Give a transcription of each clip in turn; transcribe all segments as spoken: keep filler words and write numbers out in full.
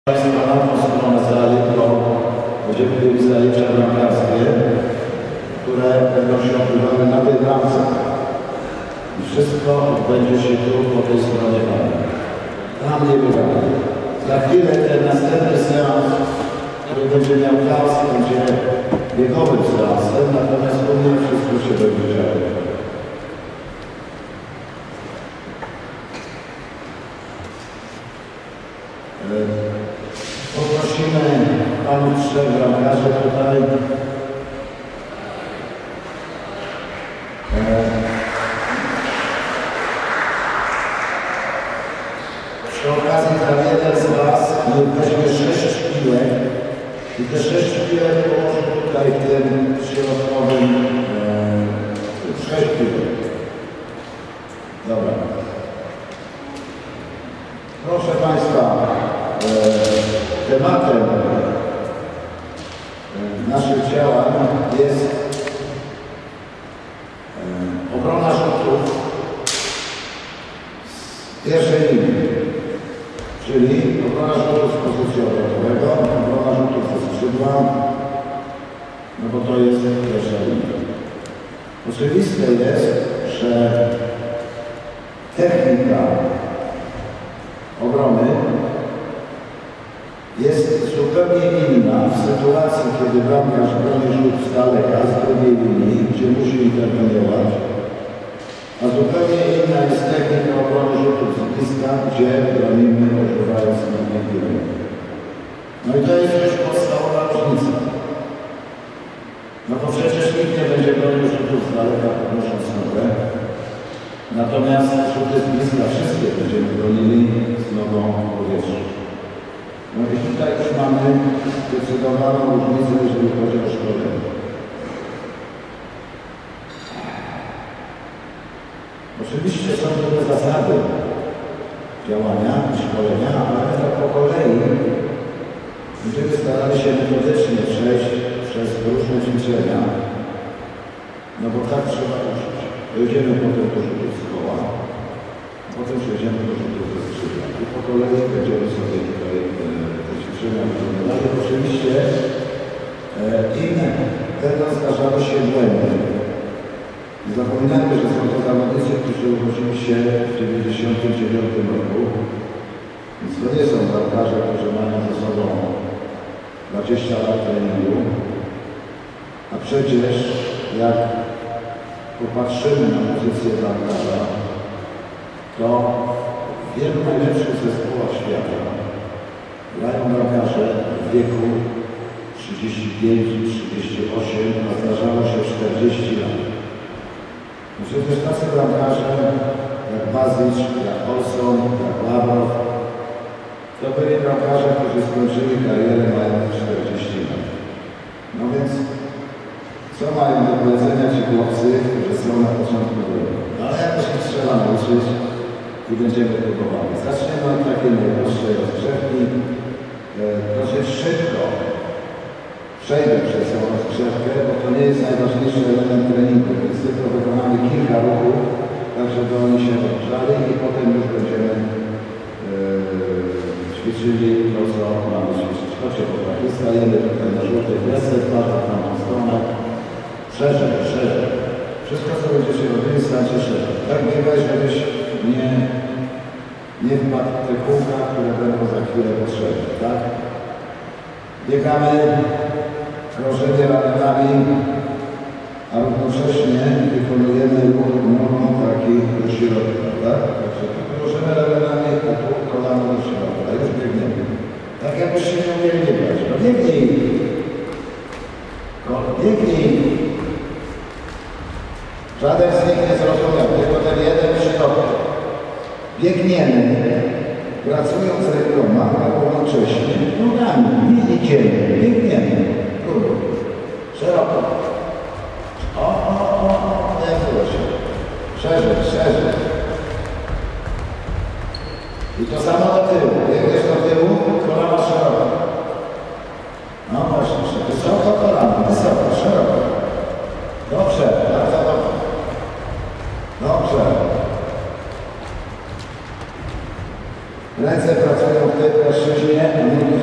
Państwa na tą stronę sali, to będziemy mieli zajęcia bramkarskie, które będą się odbywały na tej bramce. I wszystko odbędzie się tu po tej stronie mamy. Tam nie bywamy. Za chwilę ten następny seans, który będzie miał czas, będzie biegowym seansem, natomiast u mnie wszystko się będzie działo. Poprosimy panów trzech bramkarzy tutaj. Przy okazji dla jeden z was weźmie sześć piłek i te sześć piłek położy tutaj w tym środkowym e, sześć piłek. Dobra. Proszę Państwa, e, tematem e, naszych działań jest e, obrona rzutów z pierwszej linii, czyli obrona rzutów z pozycji obrotowego, obrona rzutów ze skrzydła, no bo to jest pierwsza linia. Oczywiste jest, że technika obrony jest zupełnie inna w sytuacji, kiedy bramkarz broni rzut z daleka, z drugiej linii, gdzie musi interweniować, a zupełnie inna jest technika obrony rzutów z bliska, gdzie bronimy używając nogi piłki. No i to jest już podstawowa różnica. No bo przecież nikt nie będzie bronił rzutów z daleka, podnosząc nogę. Natomiast rzuty z bliska wszystkie będziemy bronili z nogą w powietrzu. No i tutaj już mamy zdecydowaną różnicę, jeżeli chodzi o szkolenie. Oczywiście są pewne zasady działania i szkolenia, ale to po kolei będziemy starali się metodycznie przejść przez różne ćwiczenia, no bo tak trzeba uczyć. Dojdziemy potem do rzutów z koła, potem przejdziemy do rzutów ze skrzydła. I po kolei będziemy sobie tutaj e, te ćwiczenia wykonywali. Oczywiście e, inne będą zdarzały się błędy. Nie zapominajmy, że są to zawodnicy, którzy urodzili się w dziewięćdziesiątym dziewiątym roku. Więc to nie są bramkarze, którzy mają ze sobą dwadzieścia lat treningu. A przecież jak popatrzymy na pozycję bramkarza, to w wielu najlepszych zespołach świata grają bramkarze w wieku trzydzieści pięć trzydzieści osiem, a zdarzało się czterdzieści lat. No przecież tacy bramkarze jak Bazic, jak Olson, jak Lawrow, to byli bramkarze, którzy skończyli karierę mając czterdzieści lat. No więc co mają do powiedzenia ci chłopcy, którzy są na początku drogi? No ale jakoś ich trzeba nauczyć i będziemy próbowali. Zaczniemy od takiej najprostszej rozgrzewki. Dosyć szybko przejdę przez tą rozgrzewkę, bo to nie jest najważniejszy element treningu, więc tylko wykonamy kilka ruchów, tak żeby oni się odgrzali i potem już będziemy yy, ćwiczyli to, co mamy ćwiczyć. Chodźcie po prawie, stajemy tutaj na żółtej desce, twarzą w tamtą stronę. Szerzej, szerzej. Wszystko, co będziecie robili, stańcie szerzej. Tak biegaj, żebyś nie, nie wpadł w te kółka, które będą za chwilę potrzebne, tak? Biegamy, krążenie ramionami, a równocześnie wykonujemy ruch nogą taki do środka, tak? Także tu krążymy ramionami, a tu kolano do środka. Już biegniemy. Tak jakbyście nie umieli biegać. No biegnij! Biegnij! Żaden z nich nie zrozumiał, tylko ten jeden środek. Biegniemy, pracując rękoma, a równocześnie nogami. Nie idziemy, biegniemy. Próbuj. Szeroko. O, o, o, o, nie było się. Szerzej, szerzej. I to samo do tyłu. Biegniesz do tyłu, kolana szeroko. No właśnie, wysoko kolana, wysoko, szeroko. Dobrze, bardzo dobrze. Dobrze. Ręce pracują w tej płaszczyźnie, a nogi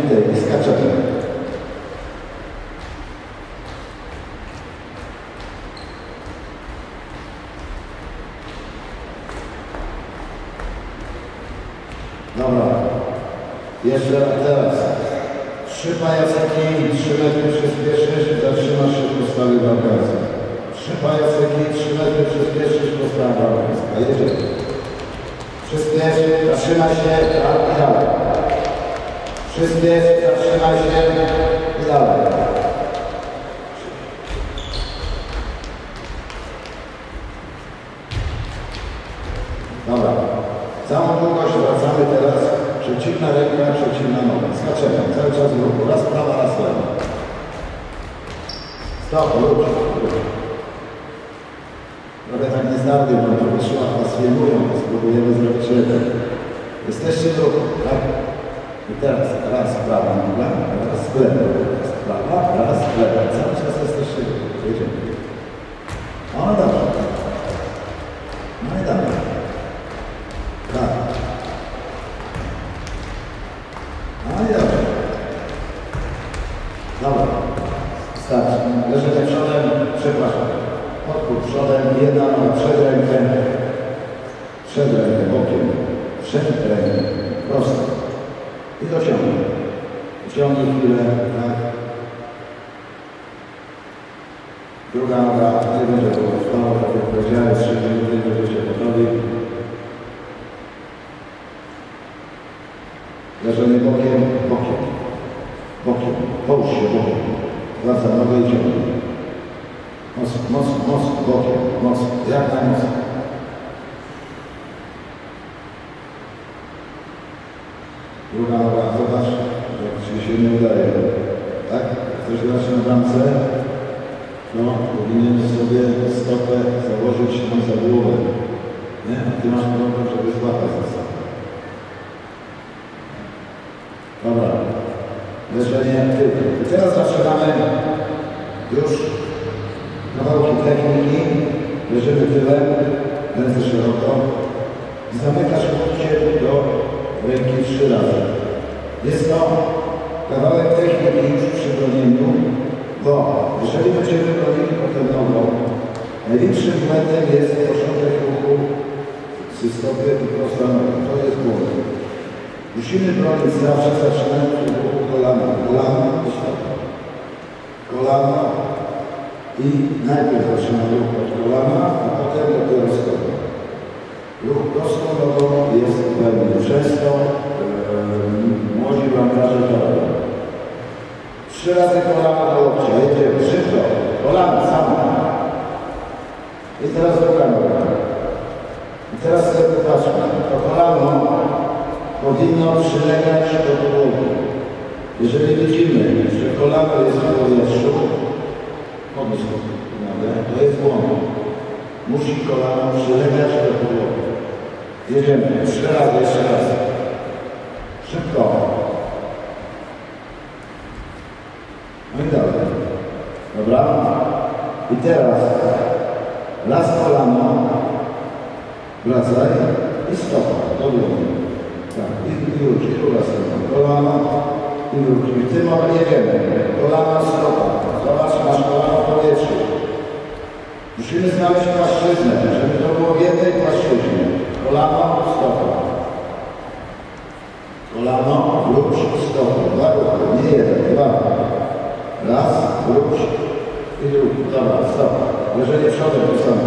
Jeszcze teraz. Trzy pajaceki, trzy metry przyspieszysz, zatrzymasz się w postawie bałkańskiej. Trzy pajaceki, trzy metry przyspieszysz w postawie bałkańskiej. Jedziemy. Przyspiesz, zatrzymaj się, tak i dalej. Przyspiesz, zatrzymaj się i dalej. Dobra. Całą długość wracamy teraz. Przeciwna ręka, przeciwna noga. Skaczemy. Cały czas w ruchu. Raz prawa, raz lewa. Stop, ruch. Trochę tak niezdarnie, bo to wyszła, was filmują, to spróbujemy zrobić lepiej. Jesteście w ruchu, tak? I teraz raz prawa noga, raz lewa. Raz prawa, raz lewa. Cały czas jesteście w ruchu. Jedziemy. No dobrze. No i dalej. Tak. No i dobrze. Dobra. Starczy. Leżycie przodem, przepraszam. Odpór przodem, jedna noga przed rękę. Przed rękę, bokiem. Przed rękę. Prosto. I dociągnij. Dociągnij chwilę, tak. Druga noga, nie będzie było trwało, tak jak powiedziałem, trzy minuty będziecie gotowi. Leżenie bokiem, bokiem, bokiem, połóż się bokiem, wraca nogę i ciągnij. Mocno, mocno, mocno, bokiem, mocno, jak najmocno. Druga noga, zobacz, jak ci się nie udaje. Tak? Jak ktoś gra się na bramce, no, powinien sobie stopę założyć tam za głowę. Nie? A ty masz problem, żeby złapać za sobą. Dobra. Leżenie tyłu. I teraz zaczynamy już kawałki techniki. Leżymy tyłem, ręce szeroko. I zamykasz łokcie do ręki trzy razy. Jest to kawałek techniki już przy bronieniu, bo jeżeli będziemy bronili potem nogą, największym błędem jest początek ruchu z stopy i prosta noga. To jest błąd. Musimy bronić zawsze, zaczynając od ruchu kolana. Kolana i stopa. Kolana i najpierw zaczynamy ruch od kolana, a potem dopiero stopa. Ruch prostą nogą jest błędny. Często yy, młodzi bramkarze to robią. Trzy razy kolana do łokcia. Jedziemy szybko. Kolana samo. I teraz druga noga. I teraz sobie patrzmy. To kolano powinno przylegać do podłogi. Jeżeli widzimy, że kolano jest w powietrzu, podnieś nogę, to jest błąd. Musi kolano przylegać do podłogi. Jedziemy. Trzy razy, jeszcze raz. Szybko. No i dalej. Dobra? I teraz raz kolano, wracaj i stopa, do głowy. Tak, i, i wróć, i druga strona. Kolano i wróć. I w tym momencie jedziemy. Kolano, stopa. Zobacz, masz kolano w powietrzu. Musimy znaleźć płaszczyznę, żeby to było w jednej płaszczyźnie. Kolano, stopa. Kolano, wróć, stopa. Dwa ruchy, nie jeden, dwa. Raz, wróć i drugi. Dobra, stop. Leżenie przodem to samo.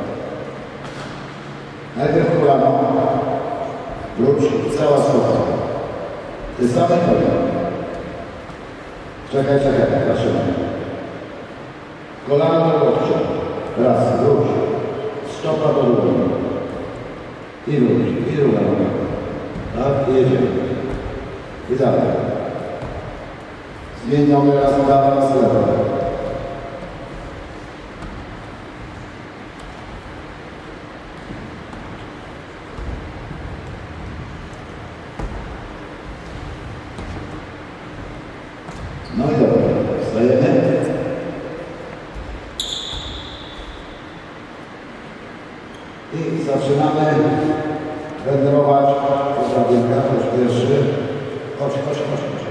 Najpierw kolano, wróć i cała stopa. Ty same kolano. Czekaj, czekaj, zaczynaj. Kolano do łokcia. Raz, wróć. Stopa do góry. I wróć. I druga noga. Tak, i jedziemy. I dalej. Zmień nogę raz prawa, raz lewa. No i dobra, wstajemy. I zaczynamy trenować drabinka, ktoś pierwszy. Chodź, chodź, chodź, chodź.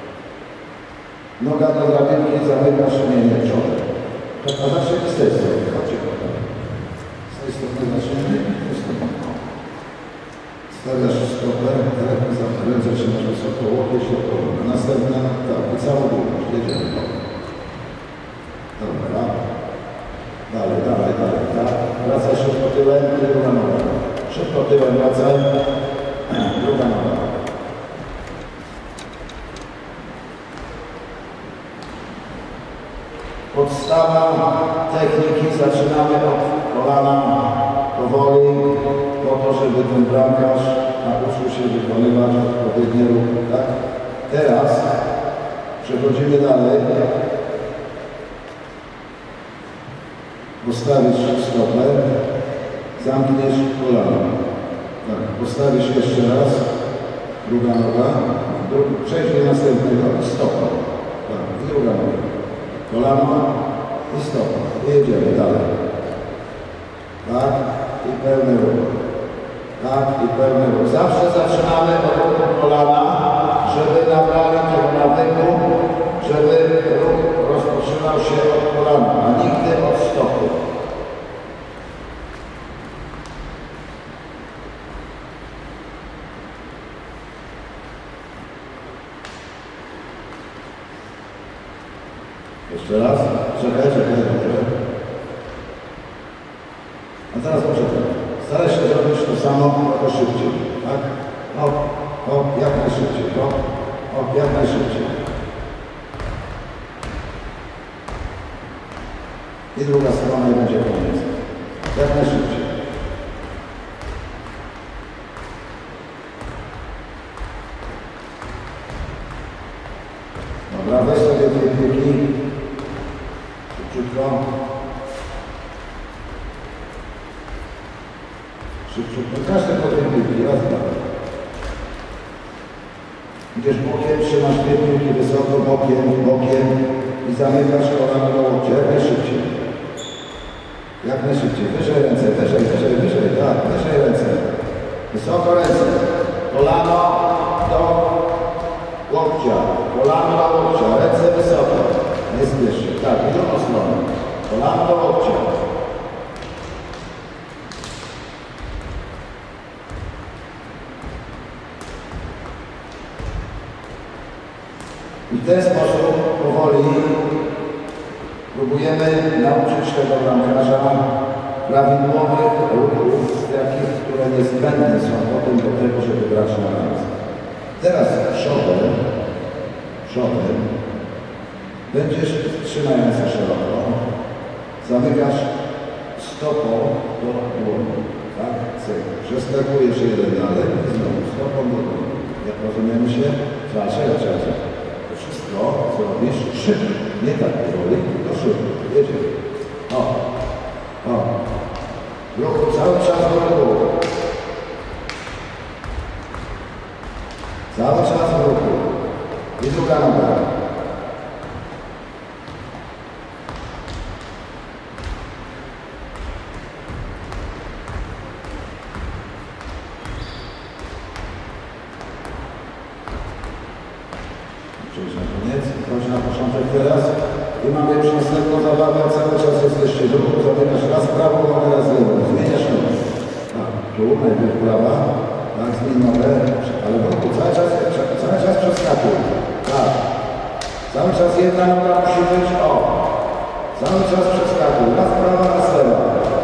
Noga do drabinki, zamykasz mienie przodem. A zaczniemy z tej strony. Chodźcie, chodźcie. Z tej strony zaczniemy. Stawiasz stopę, tak, ręce trzymasz wysoko, łokieć do kolana. Następna, tak, i całą długość, jedziemy. Dobra. Dalej, dalej, dalej, tak. Wracaj szybko tyłem i druga noga. Szybko tyłem wracaj. Druga noga. Podstawa techniki, zaczynamy od kolana powoli, po to, żeby ten bramkarz nauczył się wykonywać odpowiednie ruchy, tak? Teraz przechodzimy dalej. Postawisz stopę, zamkniesz kolano. Tak, postawisz jeszcze raz, druga noga, przejdź do następnego i stopa. Tak, i druga noga. Kolano i stopa. I jedziemy dalej. Tak, i pełny ruch. Tak, i pełny ruch. Zawsze zaczynamy od ruchu kolana, żeby nabrali tego nawyku, żeby ruch rozpoczynał się od kolana, a nigdy od stopy. Jeszcze raz. Czekaj, czekaj, dobrze. A teraz poczekaj. Staraj się zrobić to samo, tylko szybciej. Tak? Hop, hop, jak najszybciej. Hop, hop, jak najszybciej. I druga strona i będzie koniec. Jak najszybciej. Dobra, weź sobie dwie piłki. Szybciutko. Szybciutko. Każdy po dwie piłki. Raz, dwa. Idziesz bokiem, trzymasz dwie piłki wysoko, bokiem, bokiem i zamykasz kolano do łokcia. Jak najszybciej. Jak najszybciej. Wyżej ręce, wyżej, wyżej, wyżej. Tak, wyżej ręce. Wysoko ręce. Kolano do łokcia. Kolano do łokcia. Ręce wysoko. Nie zbierz się. Tak, i drugą stronę. Kolano do łokcia. I w ten sposób powoli próbujemy nauczyć tego bramkarza prawidłowych ruchów, takich, które niezbędne są potem do tego, żeby grać na ręce. Teraz przodem, przodem będziesz trzymając szeroko, zamykasz stopą do dłoni, tak? Przeskakujesz jeden dalej i znowu stopą do dłoni. Jak rozumiemy się? Zawsze, zawsze. To wszystko zrobisz szybko, nie tak powoli, tylko szybko. Jedziemy. O, o. Ruchu cały czas do ruchu. Cały czas w ruchu. I druga noga. Czyli na koniec. Chodź na początek teraz. I mamy już następną zabawę. Cały czas jesteście w ruchu. Zamykasz raz prawą, nogę raz lewą. Zmieniasz nogę. Tak, tu najpierw prawa. Tak, zmień nogę. Ale w ruchu cały czas, cały czas przeskakuj. Tak. Cały czas jedna noga musi być o. Cały czas przeskakuj. Raz prawa, raz lewa.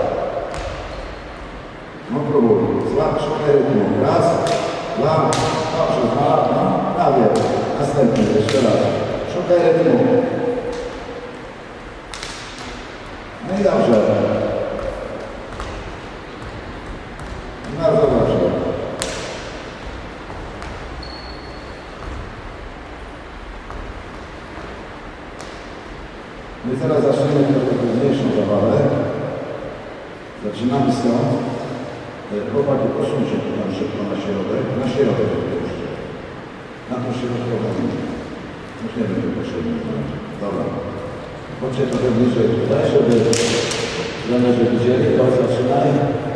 No próbuj. Złap szukaj rytmu. Raz, dwa, dobrze, dwa, no, prawie. Następny, jeszcze raz. Szukaj rytmu. No i dobrze. Bardzo dobrze. No i teraz zaczniemy trochę trudniejszą zabawę. Zaczynamy stąd. Chłopaki, posuń się tu tam szybko na środek. Na środek oczywiście. Na to środkową. Już nie będzie potrzebny. Dobra. Chodźcie trochę bliżej tutaj, żeby trenerzy widzieli. To zaczynaj.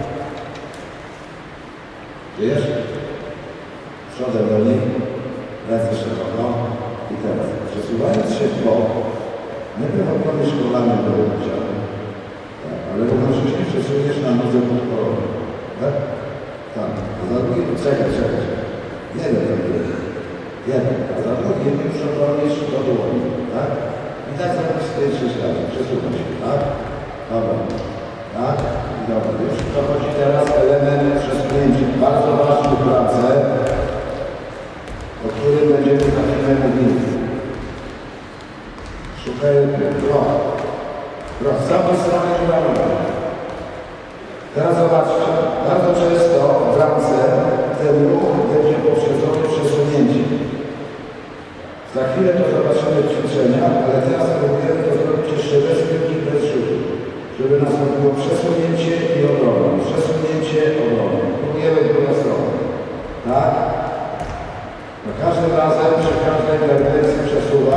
Wiesz? Przodem do nich. Ręce szeroko. I teraz przesuwając się w bok. Najpierw odkłonisz kolaniem do łokcia. Tak, ale równocześnie przesuniesz na nodze podporową. Tak? Tak, a za drugim, czekaj, czekaj. Jeden robisz. Jeden, a za drugim już robisz do dłoni, tak? I tak zrobisz z tej trzy razy. Przesuwam się, tak? Dobra. Tak? I dobra. Już dochodzi teraz element przesunięcia. Bardzo ważny w pracy, o którym będziemy za chwilę mówili. Szukaj krok. Krok. Z samej strony nie. Teraz zobaczcie, bardzo często w bramce ten ruch będzie poprzedzony przesunięciem. Za chwilę to zobaczymy w ćwiczeniach, ale teraz próbujemy to zrobić jeszcze bez piłki, bez rzutu. Żeby nastąpiło przesunięcie i obrona. Przesunięcie, obrona. Próbujemy w drugą stronę. Tak? Za każdym razem, przy każdej interwencji przesuwa.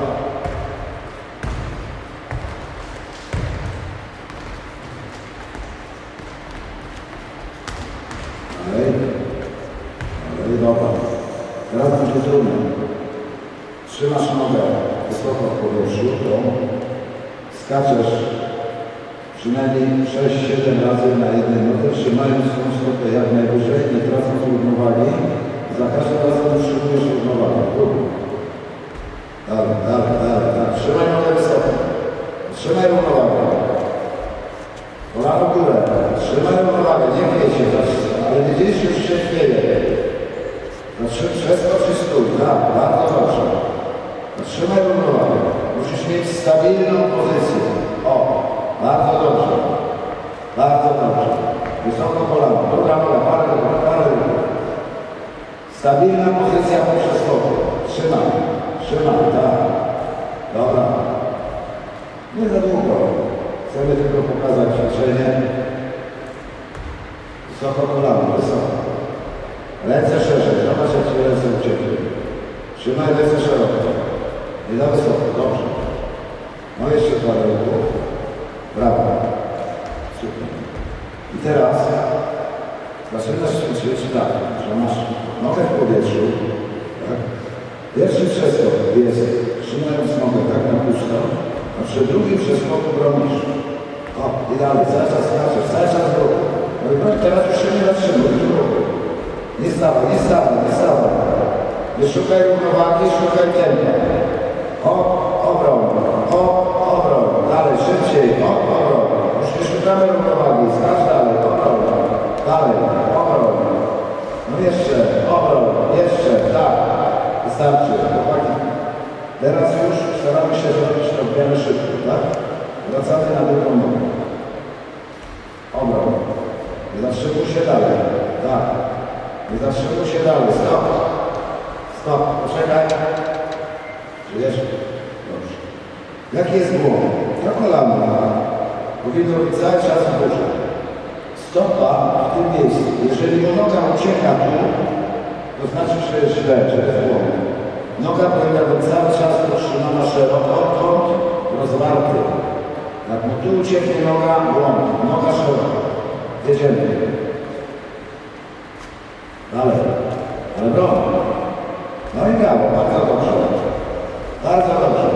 Dobra. Teraz będzie trudno. Trzymasz nogę wysoko w powietrzu, to skaczesz przynajmniej sześć siedem razy na jednej nodze, trzymając tą stopę jak najwyżej, nie tracąc równowagi. Za każdym razem utrzymujesz równowagę. Dalej, dalej, dalej, dalej. Trzymaj nogę wysoko. Trzymaj równowagę. Kolano w górę. Trzymaj równowagę. Nie chwiej się, ale gdzieś już się chwieje. Znaczy, przeskocz i stój, tak, bardzo dobrze. Zatrzymaj równowagę. Musisz mieć stabilną pozycję. O, bardzo dobrze. Bardzo dobrze. Wysoko kolano. Dobra, dobra, parę ruchu, parę ruchu. Stabilna pozycja po przeskoku. Trzymaj, trzymaj, tak. Dobra. Nie za długo. Chcemy tylko pokazać ćwiczenie. Wysoko kolano, wysoko. Ręce szerzej, zobacz jak ci ręce uciekły. Trzymaj ręce szeroko. Nie za wysoko, dobrze. No jeszcze parę ruchów. Brawo. Super. I teraz zaczynasz ćwiczyć tak, że masz nogę w powietrzu. Tak? Pierwszy przeskok jest trzymając nogę tak na pusto, a przy drugim przeskoku bronisz. O, i dalej, cały czas skaczesz, cały czas w ruchu. No i teraz już się nie zatrzymuj, w ruchu. Nie stawaj, nie stawaj, nie stawaj. Nie szukaj równowagi, szukaj tempa. O, obron, o, obron. Dalej, szybciej, o, obron. Już nie szukamy równowagi, skacz dalej, obron. Dalej, obron. No jeszcze, obron, jeszcze, tak. Wystarczy, chłopaki. Teraz już staramy się zrobić to w miarę szybko, tak? Wracamy na drugą nogę. Obron. Nie zatrzymuj się dalej, tak. Nie zatrzymuj się dalej. Stop. Stop. Poczekaj. Żyjesz? Dobrze. Jaki jest błąd? To kolano powinno być cały czas w górze. Stopa w tym miejscu. Jeżeli noga ucieka tu, to znaczy, że jest źle, że jest błąd. Noga powinna być cały czas utrzymana szeroko, odtąd rozwarty. Jak mu tu ucieknie noga, błąd. Noga szeroko. Jedziemy. Dalej, ale broń. No i brawo, bardzo dobrze. Bardzo dobrze.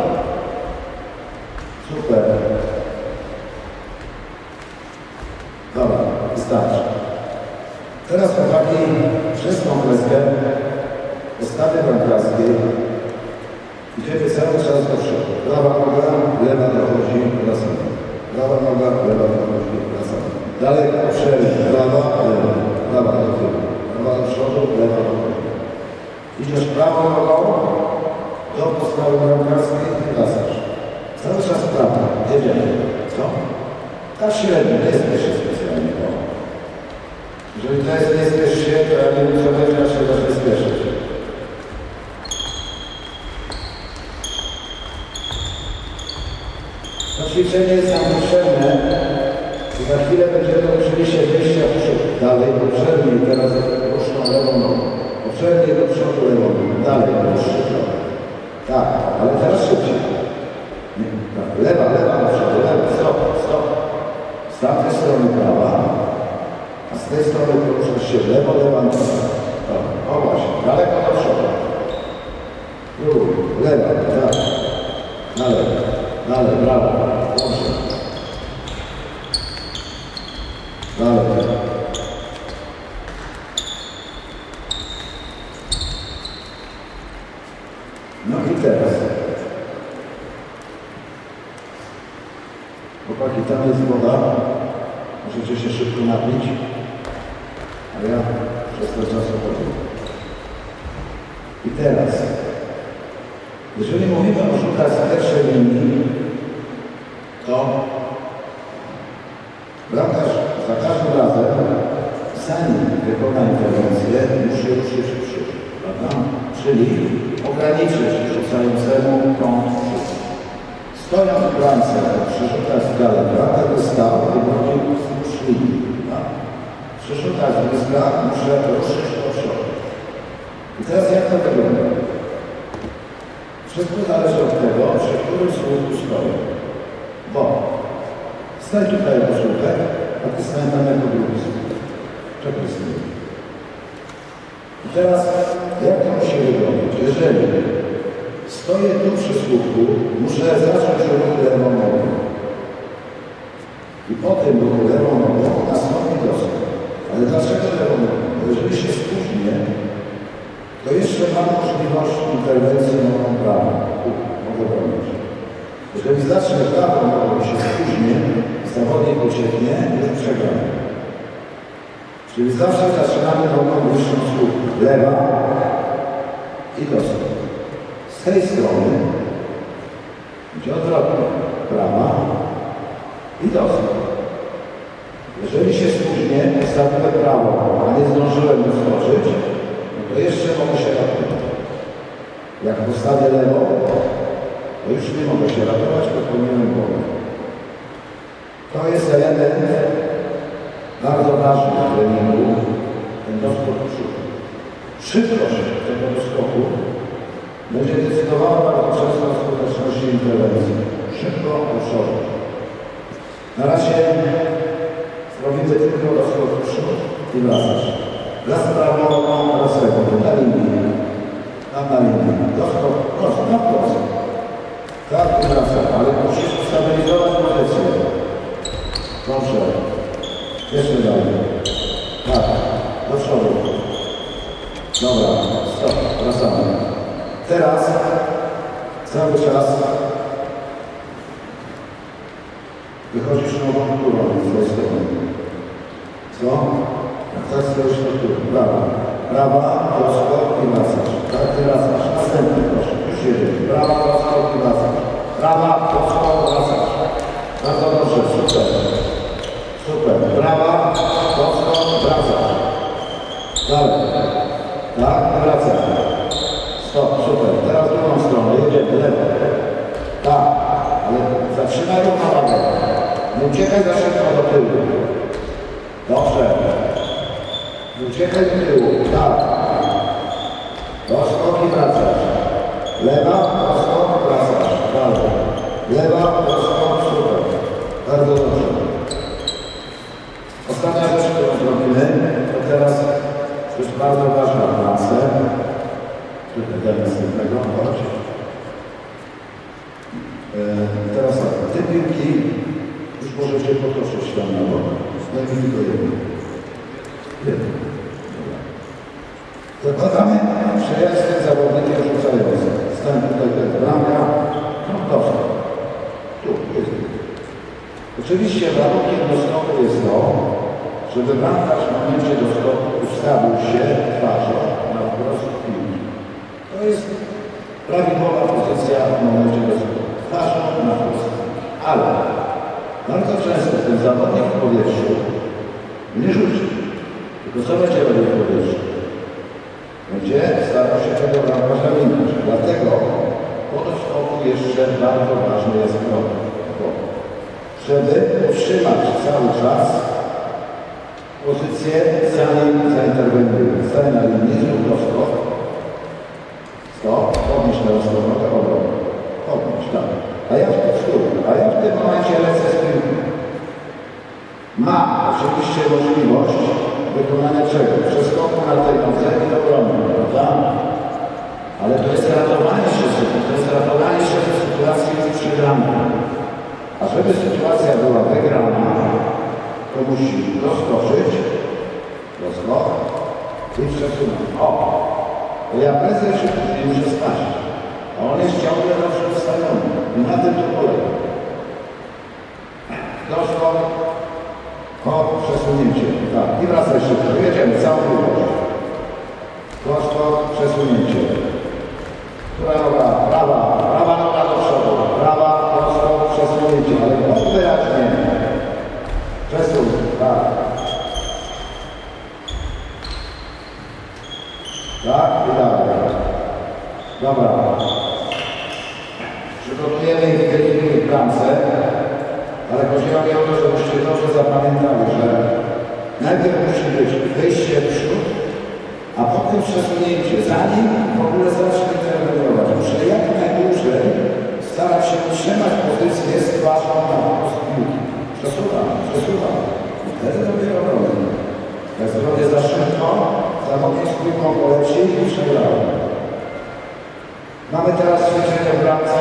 Super. Dobra, wystarczy. Teraz chłopaki przez tą kreskę postawy bramkarskiej idziemy cały czas do przodu. Prawa noga, lewa dochodzi, wracamy. Prawa noga, lewa dochodzi, wracamy. Dalej przerwę, prawa, lewa, prawa do tyłu. Prawa do przodu, lewa do przodu. Idziesz prawą nogą do postawy bramkarskiej i wracasz. Cały czas prawa. Jedziemy. Co? Tak średnio, nie spiesz się specjalnie. Bo. Jeżeli to jest nie spiesz się, to ja nie wiem, co będzie, a się zacznie spieszyć. To ćwiczenie jest nam potrzebne. I za chwilę będziemy oczywiście wyjścia w przód. Dalej, poprzedniej, teraz ruszną lewą nogą. Poprzedniej do przodu lewą nogą. Dalej, ruszczy trochę. Tak, ale teraz szybciej. Nie, tak. Lewa, lewa do przodu, lewa, stop, stop. Z tamtej strony prawa, a z tej strony poruszasz się lewo, lewa noga. O właśnie, daleko do przodu. Drugi, lewa, tak. Dalej, dalej, brawo. Dobrze. Dalej. No i teraz. Chłopaki, tam jest woda. Możecie się szybko napić. A ja przez ten czas chodzę. I teraz. Jeżeli mówimy o rzutach z pierwszej linii, to bramkarz za każdym razem, zanim wykona interwencję, musi ruszyć w przód, prawda? Czyli ograniczyć rzucającemu kąt w przód. Stojąc w bramce przy rzutach z daleka, tego stał i bronił wzdłuż linii. Przy rzutach z bliska muszę ruszyć do przodu. I teraz jak to wygląda? Wszystko zależy od tego, przy którym słupku stoję. Bo stań tutaj jako słupek, a ty stań tam jako drugi słupek. Czekaj sobie. I teraz jak to musi wyglądać? Jeżeli stoję tu przy słupku, muszę zacząć ruch lewą nogą. I potem ruch lewą nogą nastąpi doskok. Ale dlaczego lewą nogą? Bo jeżeli się spóźnię, to jeszcze mam możliwość interwencji nogą prawą. Mogę bronić. Jeżeli zacznę prawą nogą i się spóźnię, zawodnik ucieknie, już przegramy. Czyli zawsze zaczynamy nogą wyższą słupku. Lewa i doskok. Z tej strony idzie odwrotnie. Prawa i doskok. Jeżeli się spóźnię, postawiłem prawą, a nie zdążyłem doskoczyć, to jeszcze mogę się ratować. Jak postawię lewą, to już nie mogę się ratować, bo powinienem głowę. To jest element bardzo ważny w treningu, ten doskok w przód. Szybkość tego doskoku będzie decydowała bardzo często o skuteczności interwencji. Szybko do przodu. Na razie robimy tylko doskok w przód i wracasz. Raz prawą, raz lewą, tu na linii, tam na linii, doskok, prosto, na prosto. Tak, i wracam, ale musisz ustabilizować pozycję. Dobrze. Jeszcze dalej. Tak, do przodu. Dobra, stop, wracamy. Teraz cały czas wychodzisz nową górą z tej strony. Co? Tak stoisz do góry. Prawa. Prawa, doskok i wracasz. Tak, ty wracasz. Następny proszę. Już jedziesz. Prawa, doskok i wracasz. Prawa, doskok, wracasz. Bardzo dobrze, super. Super. Prawa, doskok, wracasz. Dalej. Tak, wracasz. Stop, super. Teraz w drugą stronę. Jedziemy. Lewo. Tak. Ale zatrzymaj równowagę. Nie uciekaj za szybko do tyłu. Dobrze. Nie uciekaj do tyłu. Tak. Doskok i wracasz. Lewa, doskok, wracasz. Dalej. Lewa, doskok, super. Bardzo dobrze. Ostatnia rzecz, którą zrobimy, to teraz to jest bardzo ważna w pracę. Tutaj do następnego. Chodź. Teraz tak, te piłki już możecie potoczyć tam na bok. Dajmy tylko jedno. Jedno. Zakładamy, że ja jestem zawodnikiem rzucającym. Stań tutaj ten bramka. No dobrze. Tu jest. Oczywiście warunkiem doskoku jest to, żeby bramkarz w momencie doskoku ustawił się twarzą na wprost piłki. To jest prawidłowa pozycja w momencie doskoku. Twarzą na wprost. Ale bardzo często ten zawodnik w powietrzu nie rzuci. Tylko co będzie robił w powietrzu? Będzie starał się tego bramkarza minąć. Dlatego po doskoku jeszcze bardzo ważny jest krok. Żeby utrzymać cały czas pozycję, zanim zainterweniuje. Stań na linii, zrób doskok. Stop, podnieś teraz do nogę, obronę. Podnieś, tak. A ja w tym stół, a ja w tym momencie lecę z piłką. Ma oczywiście możliwość wykonania czego? Przeskoku na tej nodze i obrony, prawda? Ale to jest ratowanie się, to jest ratowanie się w sytuacji już przegranej. A żeby sytuacja była wygrana, to musi doskoczyć, doskok i przesunąć. O! To ja prędzej czy później muszę spaść. A jest ciągle dobrze ustawiony. I na tym to polega. Doszło, hop, przesunięcie. Tak, i wracaj szybko. Jedziemy całą długość. Doszło, przesunięcie. Która noga? Prawa. Prawa noga do przodu. Prawa, prosto, przesunięcie. Ale mów wyraźnie. Przesuń. Tak. Tak i dalej. Dobra. Przygotujemy ich w tej bramce, ale chodziło mi o to, żebyście dobrze zapamiętali, że najpierw musi być wyjście w przód, a potem przesunięcie, zanim w ogóle zacznie interweniować. Muszę jak najdłużej starać się utrzymać pozycję z twarzą na prostu piłki. Przesuwam, przesuwam. Wtedy dopiero robię. Jak zrobię za szybko, zawodnik z piłką poleci i przegrałem. Mamy teraz ćwiczenie w bramce.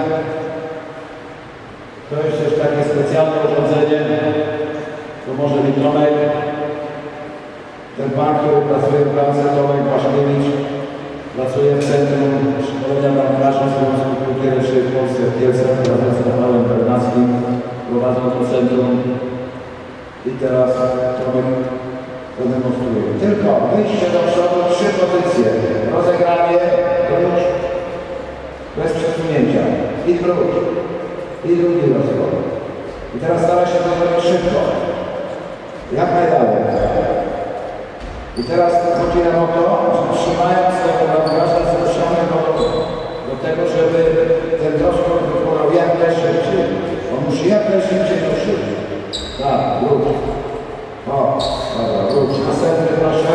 To jest też takie specjalne urządzenie. To może być Tomek. Ten pan, który pracuje w bramce, Tomek Waszkiewicz, pracuje w Centrum Szkolenia Bramkarzy Związku Piłki Ręcznej w Polsce w Kielcach razem z Rafałem Bernackim. Prowadzą to centrum. I teraz Tomek to demonstruje. Tylko wyjście do przodu, trzy pozycje. Rozegranie, wróć, bez przesunięcia. I wróć. I drugi rozwój. I teraz stara się to zrobić szybko. Jak najdalej. I teraz chodzi nam o to, że trzymając tego bramkarza zmuszony do, do tego, żeby ten rozwój wykonał jak najszybciej. On musi jak najszybciej do przodu. Tak, wróć. O, dobra, wróć. Następny proszę.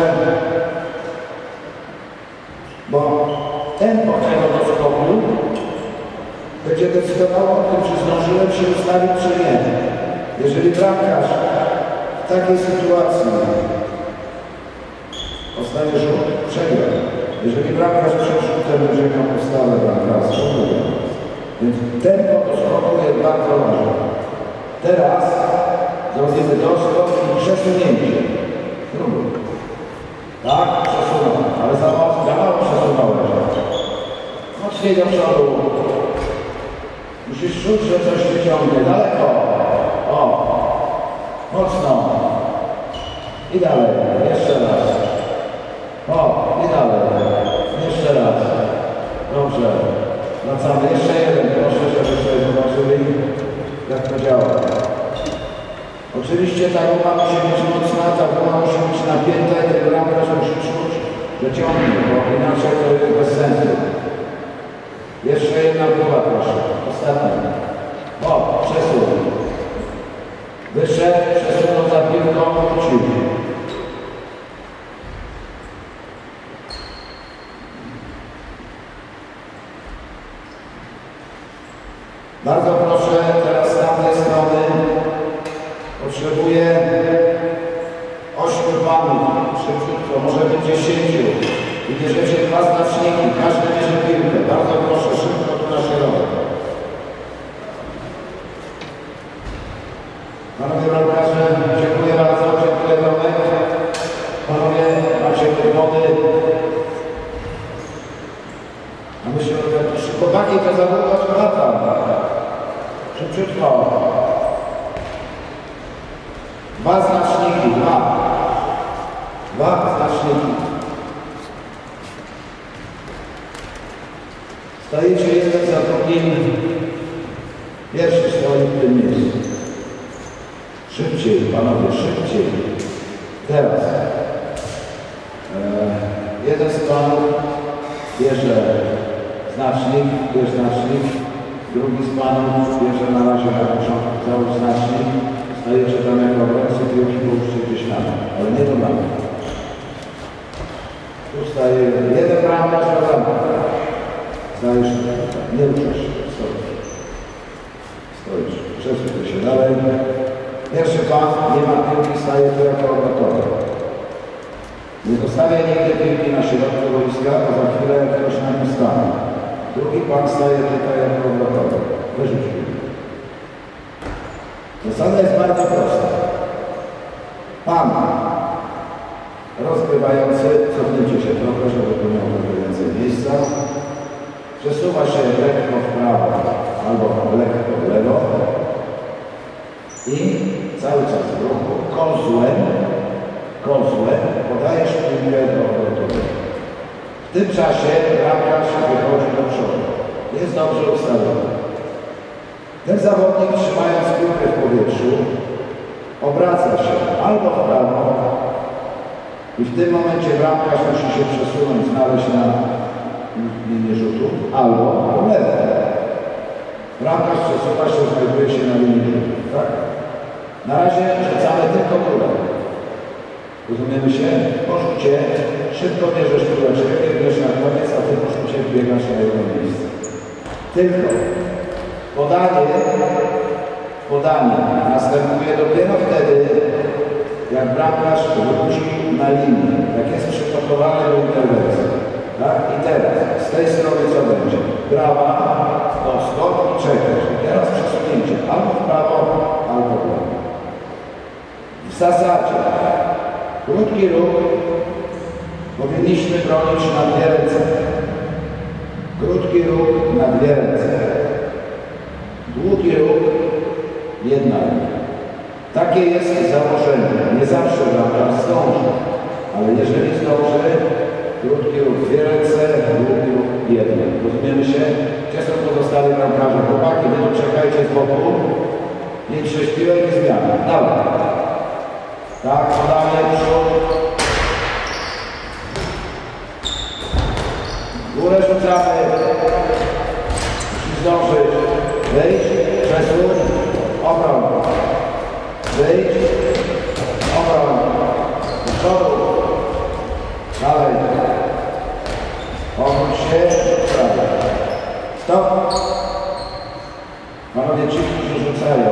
Bo tempo tego doskoku będzie decydowało o tym, czy zdążyłem się ustawić, czy nie. Jeżeli bramkarz w takiej sytuacji ostanie rzut, przegra. Jeżeli bramkarz przed rzutem będzie miał postawę bramkarską, więc tempo doskoku jest bardzo ważne. Teraz zrobimy doskok i przesunięcie. Spróbuj. Tak, przesunąłem, ale za mało, za mało przesunąłem. Mocniej do przodu. Musisz czuć, że coś wyciągnie. Daleko. O. Mocno. I dalej. Jeszcze raz. O. I dalej. Jeszcze raz. Dobrze. Wracamy. Jeszcze jeden. Proszę, żebyście zobaczyli, jak to działa. Oczywiście ta guma musi być mocna, ta guma musi być napięta i ten bramkarz musi czuć, że ciągnie, bo inaczej to jest bez sensu. Jeszcze jedna próba, proszę. Ostatnia. O, przesuń. Wyszedł, przesunął za piłką, wrócił. Bardzo proszę, teraz z tamtej strony potrzebuję ośmiu panów, szybciutko, może być dziesięciu. I bierzecie dwa znaczniki, każdy bierze piłkę. Bardzo proszę, szybko tu na środek. Panowie bramkarze, dziękuję bardzo, dziękuję Tomek. Panowie, macie wody. A myślę, że chłopaki to zawodować lata. Szybciutko. Dwa znaczniki, dwa. Dwa znaczniki. Stajecie jeden za drugim. Pierwszy stoi w tym miejscu. Szybciej, panowie, szybciej. Teraz. E, jeden z panów bierze znacznik, bierze znacznik. Drugi z panów bierze na razie na początku cały znacznik. Stajecie tam jako obrońcy, piłki połóżcie gdzieś na dół, ale nie do bramki. Tu staje jeden bramkarz na bramkę. Stajesz, nie ruszasz się, stoisz. Stoisz, przesuń się dalej. Pierwszy pan nie ma piłki, staje tu jako obratowy. Nie zostawia nigdy piłki na środku boiska, a za chwilę ktoś na nim stanie. Drugi pan staje tutaj jako obratowy. Wyrzuć piłkę. Zasada jest bardzo prosta. Pan rozgrywający, cofnijcie się trochę, żeby to miało trochę więcej miejsca. Przesuwa się lekko w prawo albo lekko w lewo i cały czas w ruchu kozłem, kozłem podajesz piłkę do obrotu. W tym czasie bramkarz wychodzi do przodu. Jest dobrze ustawiony. Ten zawodnik, trzymając piłkę w powietrzu, obraca się albo w prawo i w tym momencie bramkarz musi się przesunąć, znaleźć na linię rzutu, albo w lewo. Bramkarz przesuwa się, znajduje się na linii rzutu. Tak? Na razie rzucamy tylko górę. Rozumiemy się? Po rzucie szybko bierzesz piłeczkę, biegniesz na koniec, a ty po rzucie biegasz na jedno miejsce. Tylko podanie, podanie następuje dopiero wtedy, jak bramkarz wróci na linię, jak jest przygotowany do interwencji. Tak? I teraz z tej strony co będzie? Prawa, doskok i czekasz. I teraz przesunięcie albo w prawo, albo w lewo. W zasadzie krótki ruch powinniśmy bronić na dwie ręce. Krótki ruch na dwie ręce. Długi ruch jedna ręka. Takie jest założenie. Nie zawsze bramkarz zdąży, ale jeżeli zdąży, krótki ruch dwie ręce, długi ruch jedna. Rozumiemy się? Gdzie są pozostali bramkarze? Chłopaki, wy tu czekajcie z boku. Pięć, sześć piłek i zmiana. Dawaj. Tak, podanie, przód. Górę rzucamy. Musisz zdążyć. Wyjść, przesuń, obron. Wyjść, obron. Do przodu. Dalej. Obróć się, prawo. Stop. Panowie ci, którzy rzucają.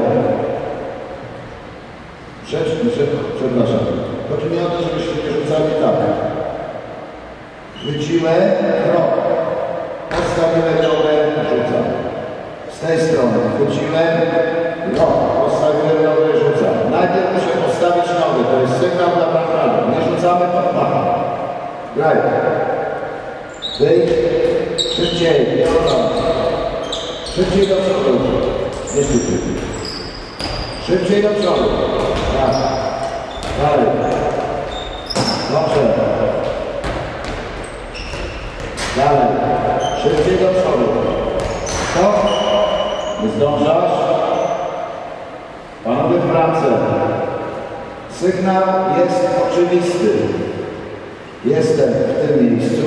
Przed, przed, przepraszam. Chodzi mi o to, żebyście nie rzucali tak. Chwyciłem, krok. Postawiłem nogę, rzucam. Z tej strony chwyciłem, krok. Postawiłem nogę, rzucam. Najpierw muszę postawić nogę, to jest sygnał dla bramkarza. Nie rzucamy pod pachą. Graj. Wyjdź. Szybciej. Szybciej do przodu. Nie szybciej. Szybciej do przodu. Tak. Dalej. Dobrze. Dalej. Szybciej do przodu. Stop. Nie zdążasz. Panowie w bramce. Sygnał jest oczywisty. Jestem w tym miejscu.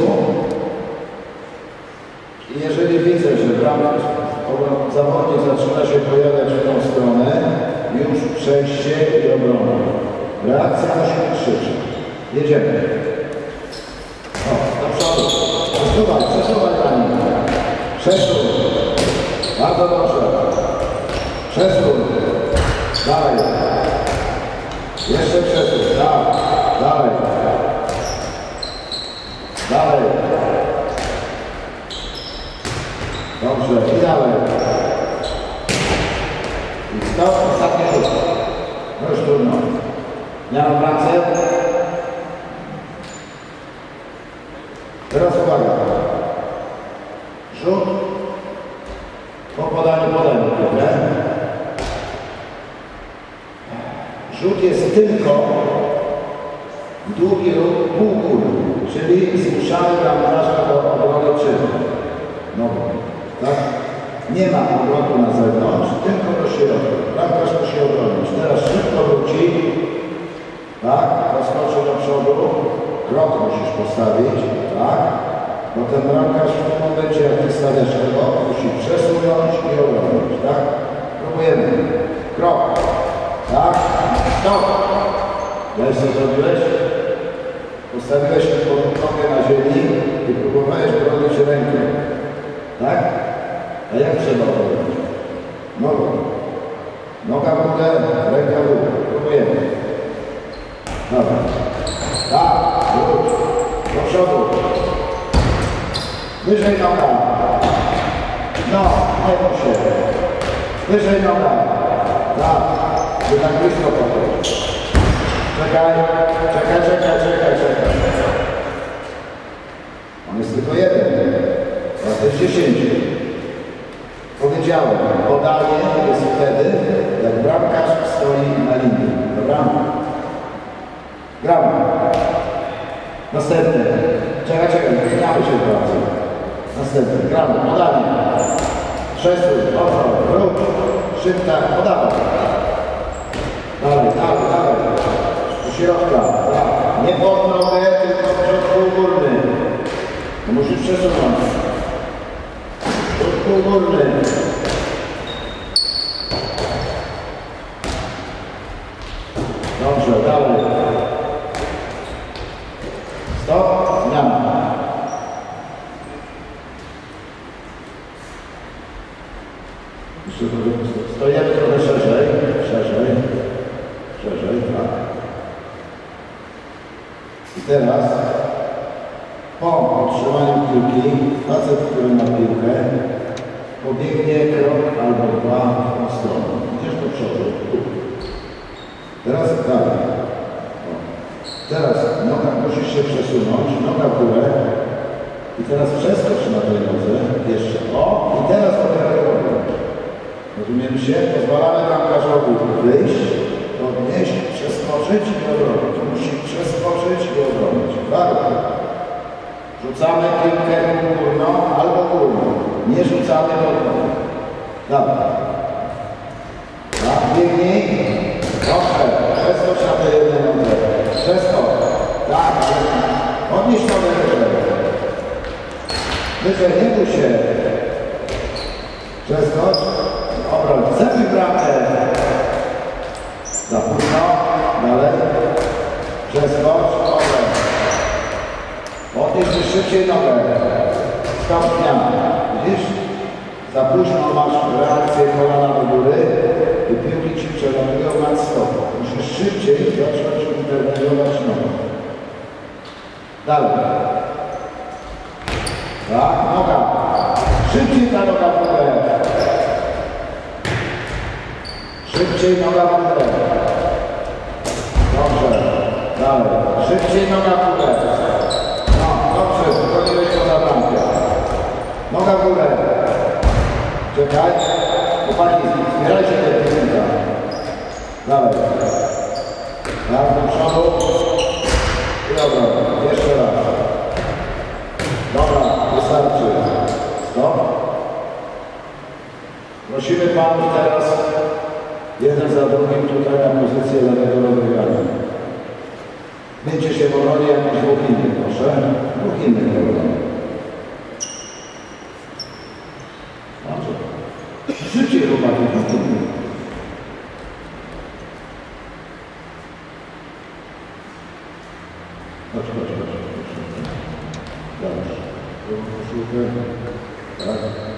I jeżeli widzę, że bramkarz, zawodnik zaczyna się pojawiać w tą stronę, już przejście i obrona. Reakcja musi być szybsza. Jedziemy. O, do przodu. Przesuwaj, przesuwaj za nim. Przesuń. Bardzo dobrze. Przesuń. Dalej. Jeszcze przesuń. Tak. Dalej. Dalej. Dobrze. I dalej. I stop. Ostatni rzut. No już trudno. Ja mam pracę. Teraz uwaga. Rzut. Po podaniu podaniu. Rzut jest tylko długi ruch półkuli, czyli zmuszamy bramkarza do obrony czynu. No, tak? Nie ma obrotu na zewnątrz, tylko do środka. Bramkarz musi obronić. Teraz szybko wróci. Tak? Rozkoczy do przodu. Krok musisz postawić. Tak? Bo ten bramkarz w tym momencie, jak ty stawiasz krok, musi przesunąć i obronić. Tak? Próbujemy. Krok. Tak? Stop! Wiesz co zrobiłeś? Postawiłeś nogę na ziemi i próbowałeś bronić rękę. Tak? A jak trzeba robić? Nogą. Noga w górę, ręka w górę. Próbujemy. Dobra. Tak, wróć. Do przodu. Wyżej noga. No, nie bój się. Wyżej noga. Tak. Ty tak blisko podchodź. Czekaj. Czekaj, czekaj, czekaj, czekaj. On jest tylko jeden. sześćdziesiąt. Powiedziałem, podanie jest wtedy, jak bramkarz stoi na linii. Dobra? Gramy. Następny. Czekaj, czekaj, zmieniamy się bardzo. Następny. Gramy. Podanie. Przesuń, odwrót, wróć. Szybka, podawaj. Dalej, dalej, dalej. Do środka. Tak. Nie pod nogę, tylko w środku górny. To musisz przesunąć. W środku górny. Dobrze, dalej. Stop, zmiana. Jeszcze trochę, stojemy trochę szerzej, szerzej, szerzej, tak. I teraz po otrzymaniu piłki, facet, który ma piłkę, pobiegnie krok albo dwa w tą stronę. Idziesz do przodu. Teraz dalej. O. Teraz noga, musisz się przesunąć, noga w górę. I teraz przeskocz na tej nodze. Jeszcze. O! I teraz dopiero robię. Rozumiemy się? Pozwalamy bramkarzowi wyjść, podnieść, przeskoczyć i obronić. Musi przeskoczyć i obronić. Bardzo. Rzucamy piłkę górną albo górną. Nie rzucamy górną. Dobra. Tak, biegnij. Dobrze. Przeskocz na tej jednej nodze. Przeskocz. Tak. Podnieś nogę wyżej. Wyżej, nie bój się. Przeskocz. Obroń. Zabij bramkę. Za późno. Dalej. Przeskocz. Obroń. Podnieś szybciej nogę. Stop zmiana. Widzisz? Za późno masz reakcję kolana do góry i piłki ci przelatują nad stopą. Musisz szybciej zacząć interweniować nogą. Dalej. Tak, noga. Szybciej ta noga w górę. Szybciej noga w górę. Dobrze. Dalej. Szybciej noga w górę. No, dobrze. Wychodziłeś poza bramkę. Noga w górę. Czekaj. Chłopaki, zbierajcie te piłka. Dalej. Tak, do przodu. I dobra. Jeszcze raz. Dobra, wystarczy. Stop. Prosimy panów teraz jeden za drugim tutaj na pozycję lewego rozegrania. Miejcie się w obronie jakichś dwóch innych, proszę. Dwóch innych w obronie. Dobrze. Szybciej chłopaki, dwóch innych. Chodź, chodź, chodź. Dobrze. Koszulkę. Tak.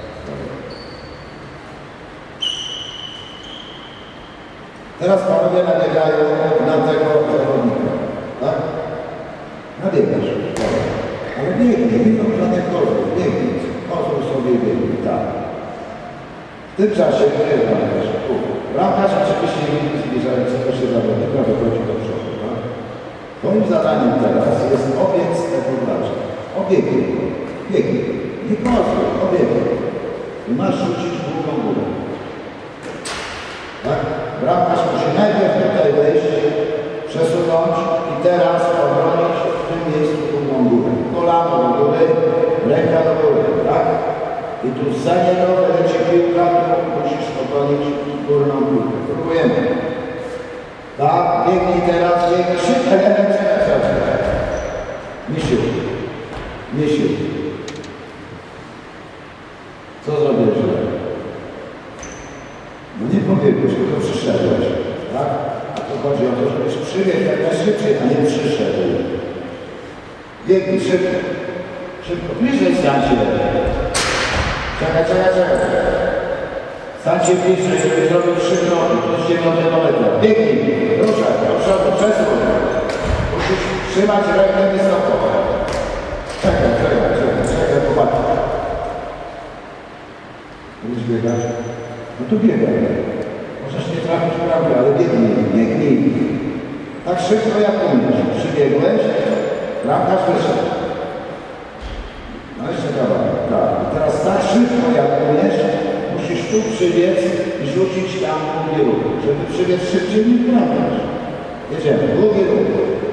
Teraz panowie nabiegają na tego zawodnika. Tak? Nabiegasz. Ale biegnij, nie ma żadnych kozłów. Biegnij. Pozwól sobie biegnij. Tak. W tym czasie, gdzie jest bramkarz? Tu. Bramkarz oczywiście nie zbliżającego się zawodnika wychodzi do przodu. Tak? Twoim zadaniem teraz jest obiec tego gracza. Obiegnij. Biegnij. Nie pozwól. Obiegnij. I masz rzucić drugą górę. Tak? Bramkarz musi najpierw tutaj wejść, przesunąć i teraz obronić w tym miejscu drugą górę. Kolano do góry, ręka do góry, tak? I tu za niego leci piłka, tu musisz obronić górną piłkę. Próbujemy. Tak? Biegnij teraz, biegnij szybko, ręce na środku. Misiu. Misiu. Co zrobiłeś źle? No nie pobiegłeś, tylko przyszedłeś, tak? A tu chodzi o to, żebyś przybiegł jak najszybciej, a nie przyszedł. Biegnij szybko. Szybko. Bliżej stańcie. Czekaj, czekaj, czekaj. Stańcie bliżej, żeby zrobić trzy kroki. Do dziewiątego metra. Biegnij. Ruszaj. Do przodu. Przesuń. Musisz trzymać rękę wysoko. Czekaj, czekaj, czekaj. Czekaj, popatrz. Będziesz biegać? No to biegaj. Możesz nie trafić w bramkę, ale biegnij, biegnij. Tak szybko jak umiesz. Przybiegłeś, bramkarz wyszedł. No jeszcze kawałek. Tak. I teraz szybko jak umiesz, musisz tu przybiec i rzucić tam długi ruch. Żeby przybiec szybciej, nie trafiasz. Jedziemy, długi ruch.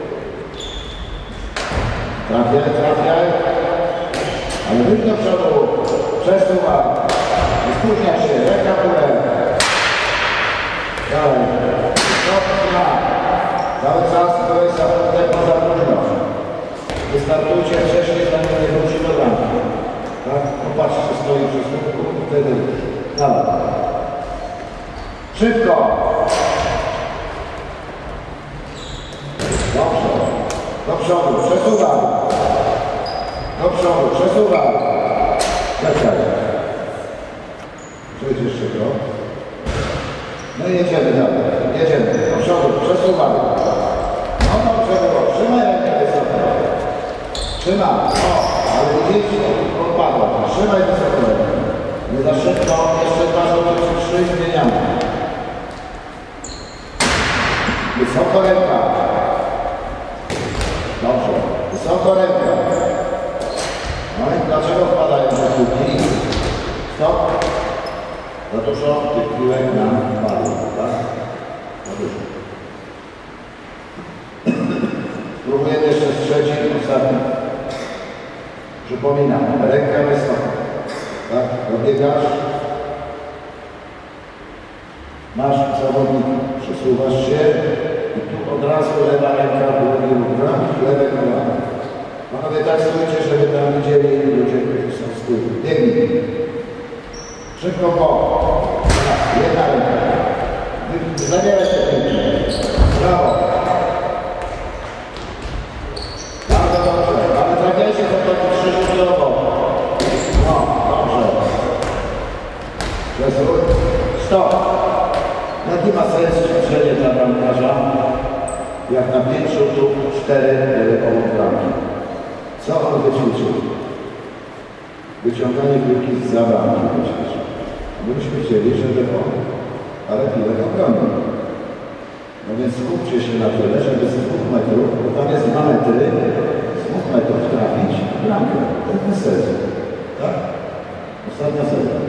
Trafiaj, trafiaj. Ale wyjdź do przodu. Przesuwaj. Nie spóźniaj się, ręka w górę. Dalej. Stopnia. Cały czas to jest tempo za późno. Wystartujcie wcześniej, zanim nie wróci do bramki. Tak? Popatrz, czy stoi przy słupku, wtedy dalej. Szybko! Dobrze. Do przodu, przesuwaj. Do przodu, przesuwaj. Czekaj. Przejdź jeszcze go. No i jedziemy dalej. Jedziemy. Do przodu, przesuwaj. No dobrze było. Trzymaj rękę wysoko. Trzymaj. O, ale widzisz, odpadła. Trzymaj wysoko rękę. Nie za szybko. Jeszcze dwa rzuty, czy trzy zmieniamy. Wysoko ręka. Dobrze. Wysoko ręka. No i dlaczego wpadają te piłki? Stop. Za dużo tych piłek nam padło, tak? Za dużo. Spróbujemy jeszcze z trzecim, ostatnim. Przypominam, rękę wysoko. Tak? Dobiegasz. Masz zawodnika. Przesuwasz się i tu od razu lewa ręka, długi ruch, lewe kolano. Panowie, tak stójcie, żeby tam widzieli ludzie, którzy są z tyłu. Biegnij. Szybko po. Jedna ręka. Zabieraj się pięknie. Brawo. Bardzo dobrze. Ale trafiajcie to to trzy rzuty obok. No, dobrze. Przesuń. Stop. Jaki ma sens ćwiczenie dla bramkarza? Jak na pięć rzutów, cztery obok bramki. Co on wyćwiczył? Wyciąganie piłki z za bramki wyćwiczył. Byśmy chcieli, żeby on parę piłek obronił. No więc skupcie się na tyle, żeby z dwóch metrów, bo tam jest dwa metry, z dwóch metrów trafić w bramkę. To jest sezon. Tak? Ostatnia sezon.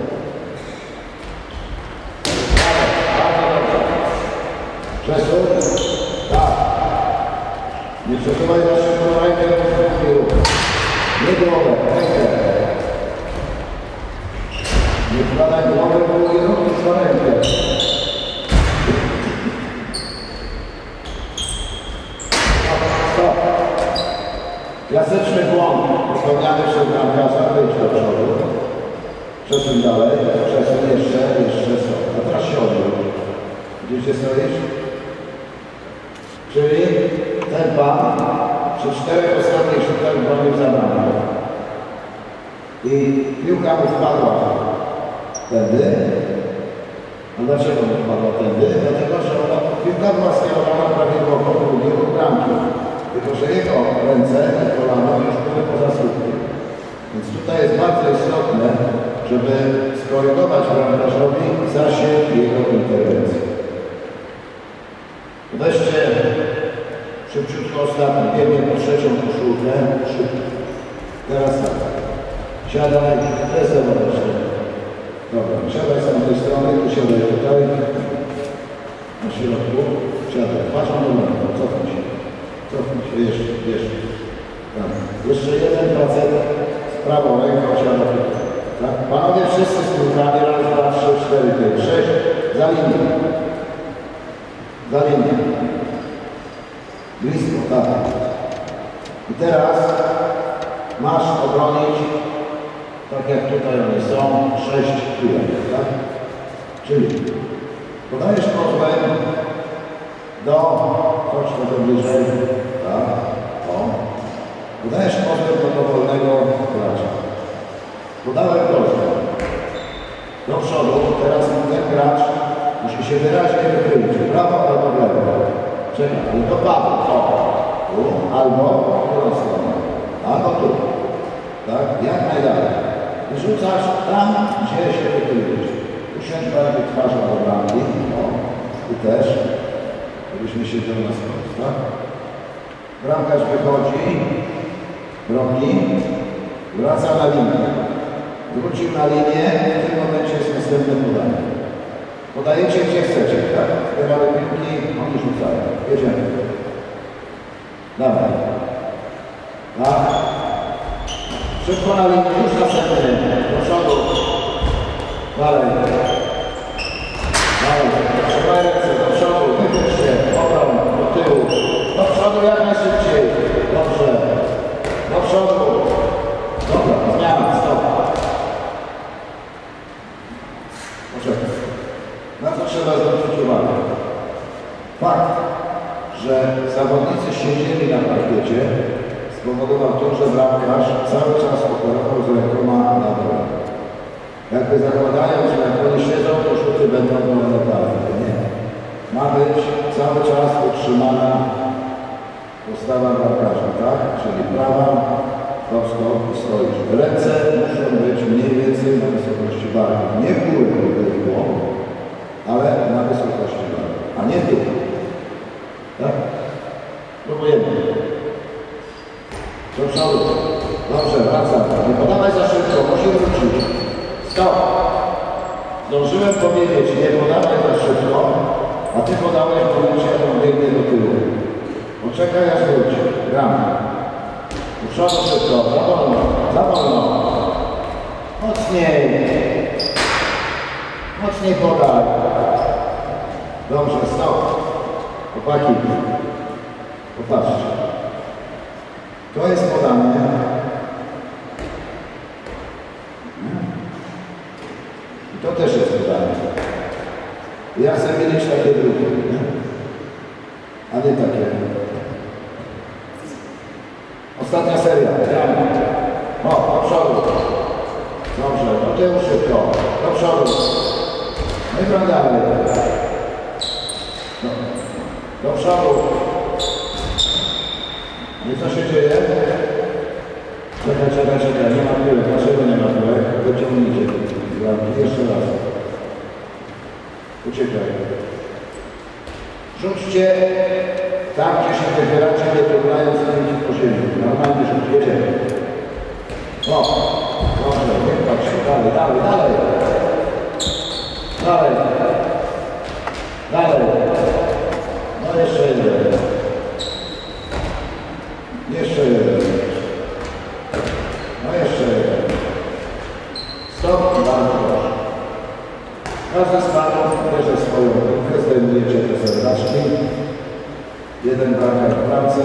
Przesuń. Tak. Nie przesuwaj za szybko rękę do tyłu. Nie głowę, rękę. Nie wkładaj głowę w dół i ruch, tylko rękę. Stop. Klasyczny błąd popełniany przez bramkarza. Wyjdź do przodu. Przesuń dalej. Przesuń jeszcze, jeszcze stop. A teraz się odwróć. Gdzie stoisz? Czyli ten pan przy czterech ostatnich rzutach bronił za bramkę. I piłka mu wpadła tędy. A dlaczego mu wpadła tędy? Dlatego, że ona, piłka była skierowana prawidłowo do drugiego bramki. Tylko, że jego ręce i kolano już były poza słupkiem. Więc tutaj jest bardzo istotne, żeby skorygować bramkarzowi zasięg jego interwencji. Weźcie szybciutko ostatni, biegnie po trzecią koszulkę, szybko. Teraz tak. Siadaj, prezewo jeszcze. Dobra, siadaj z tamtej strony, tu siadaj tutaj. Na środku. Siadaj, patrzą do mnie, cofnij się. Cofnij się, jeszcze, jeszcze. Tak. Jeszcze jeden facet z prawą ręką siada tutaj. Tak? Panowie wszyscy z piłkami, raz, dwa, trzy, cztery, pięć, sześć, za linię. Za linię. Blisko, tak. I teraz masz obronić, tak jak tutaj one są, sześć piłek, tak? Czyli podajesz kozłem do, chodź to bliżej, tak, o. Podajesz kozłem do dowolnego gracza. Podałem kozłem do przodu, teraz ten gracz musi się wyraźnie wychylić, w prawo albo w lewo. Czekaj, ale to padło, o, tu, albo w którą stronę, albo tu, tak, jak najdalej. I rzucasz tam, gdzie się wychylisz. Usiądź bardziej twarzą do bramki, o, tu też, żebyśmy siedział na skos, tak. Bramkarz wychodzi, broni, wraca na linię. wrócił na linię, w tym momencie jest następne podanie. Podajecie gdzie chcecie, tak? Zbieramy piłki, oni rzucają. Jedziemy. Dawaj. Tak. Szybko na linię, już następny. Do przodu. Dalej. Dalej. Trzymaj ręce, do przodu, wychwyć się, obron, do tyłu. Do przodu jak najszybciej. Dobrze. Do przodu. Dobra, zmiana, stop. Poczekaj. Na co trzeba zwrócić uwagę? Fakt, że zawodnicy siedzieli na parkiecie, spowodował to, że bramkarz cały czas operował z rękoma na dole. Jakby zakładają, że jak oni siedzą, to rzuty będą wolne barwy. Nie. Ma być cały czas utrzymana postawa bramkarza, tak? Czyli prawa, stop, stop i stoisz. Ręce muszą być mniej więcej na wysokości barwy. Nie w górę, by było, ale na wysokości barwy. A nie tu. Tak? Próbujemy. Do przodu. Dobrze, wracam. Nie podawaj za szybko, musi wrócić. Stop. Zdążyłem powiedzieć, nie podawaj za szybko, a ty podałeś w momencie, jak on biegnie do tyłu. Poczekaj, aż wróci. Gramy. Do przodu szybko, za wolno, za wolno. Mocniej. Mocniej podaj. Dobrze, stop. Chłopaki. Popatrzcie. To jest podanie. I to też jest podanie. Ja chcę mieć takie drugie, nie? A nie takie. Ostatnia seria. O, do przodu. Dobrze, do tyłu szybko. Do przodu. No i wam dalej. No. Do przodu. I co się dzieje? Czekaj, czekaj, czekaj, nie ma piłek. Dlaczego nie ma piłek? Wyciągnijcie. Jeszcze raz. Uciekaj. Rzućcie tam, gdzie się wybieracie, nie turlając ręki po ziemi. Normalnie rzućcie. O, dobrze, nie patrz się. Dalej, dalej, dalej. Dalej. Dalej. No jeszcze jeden. Jeszcze jeden. No jeszcze jeden. Stop i bardzo proszę. Każdy z panów bierze swoją rękę, zdejmujecie te serdaczki. Jeden bramkarz w bramce.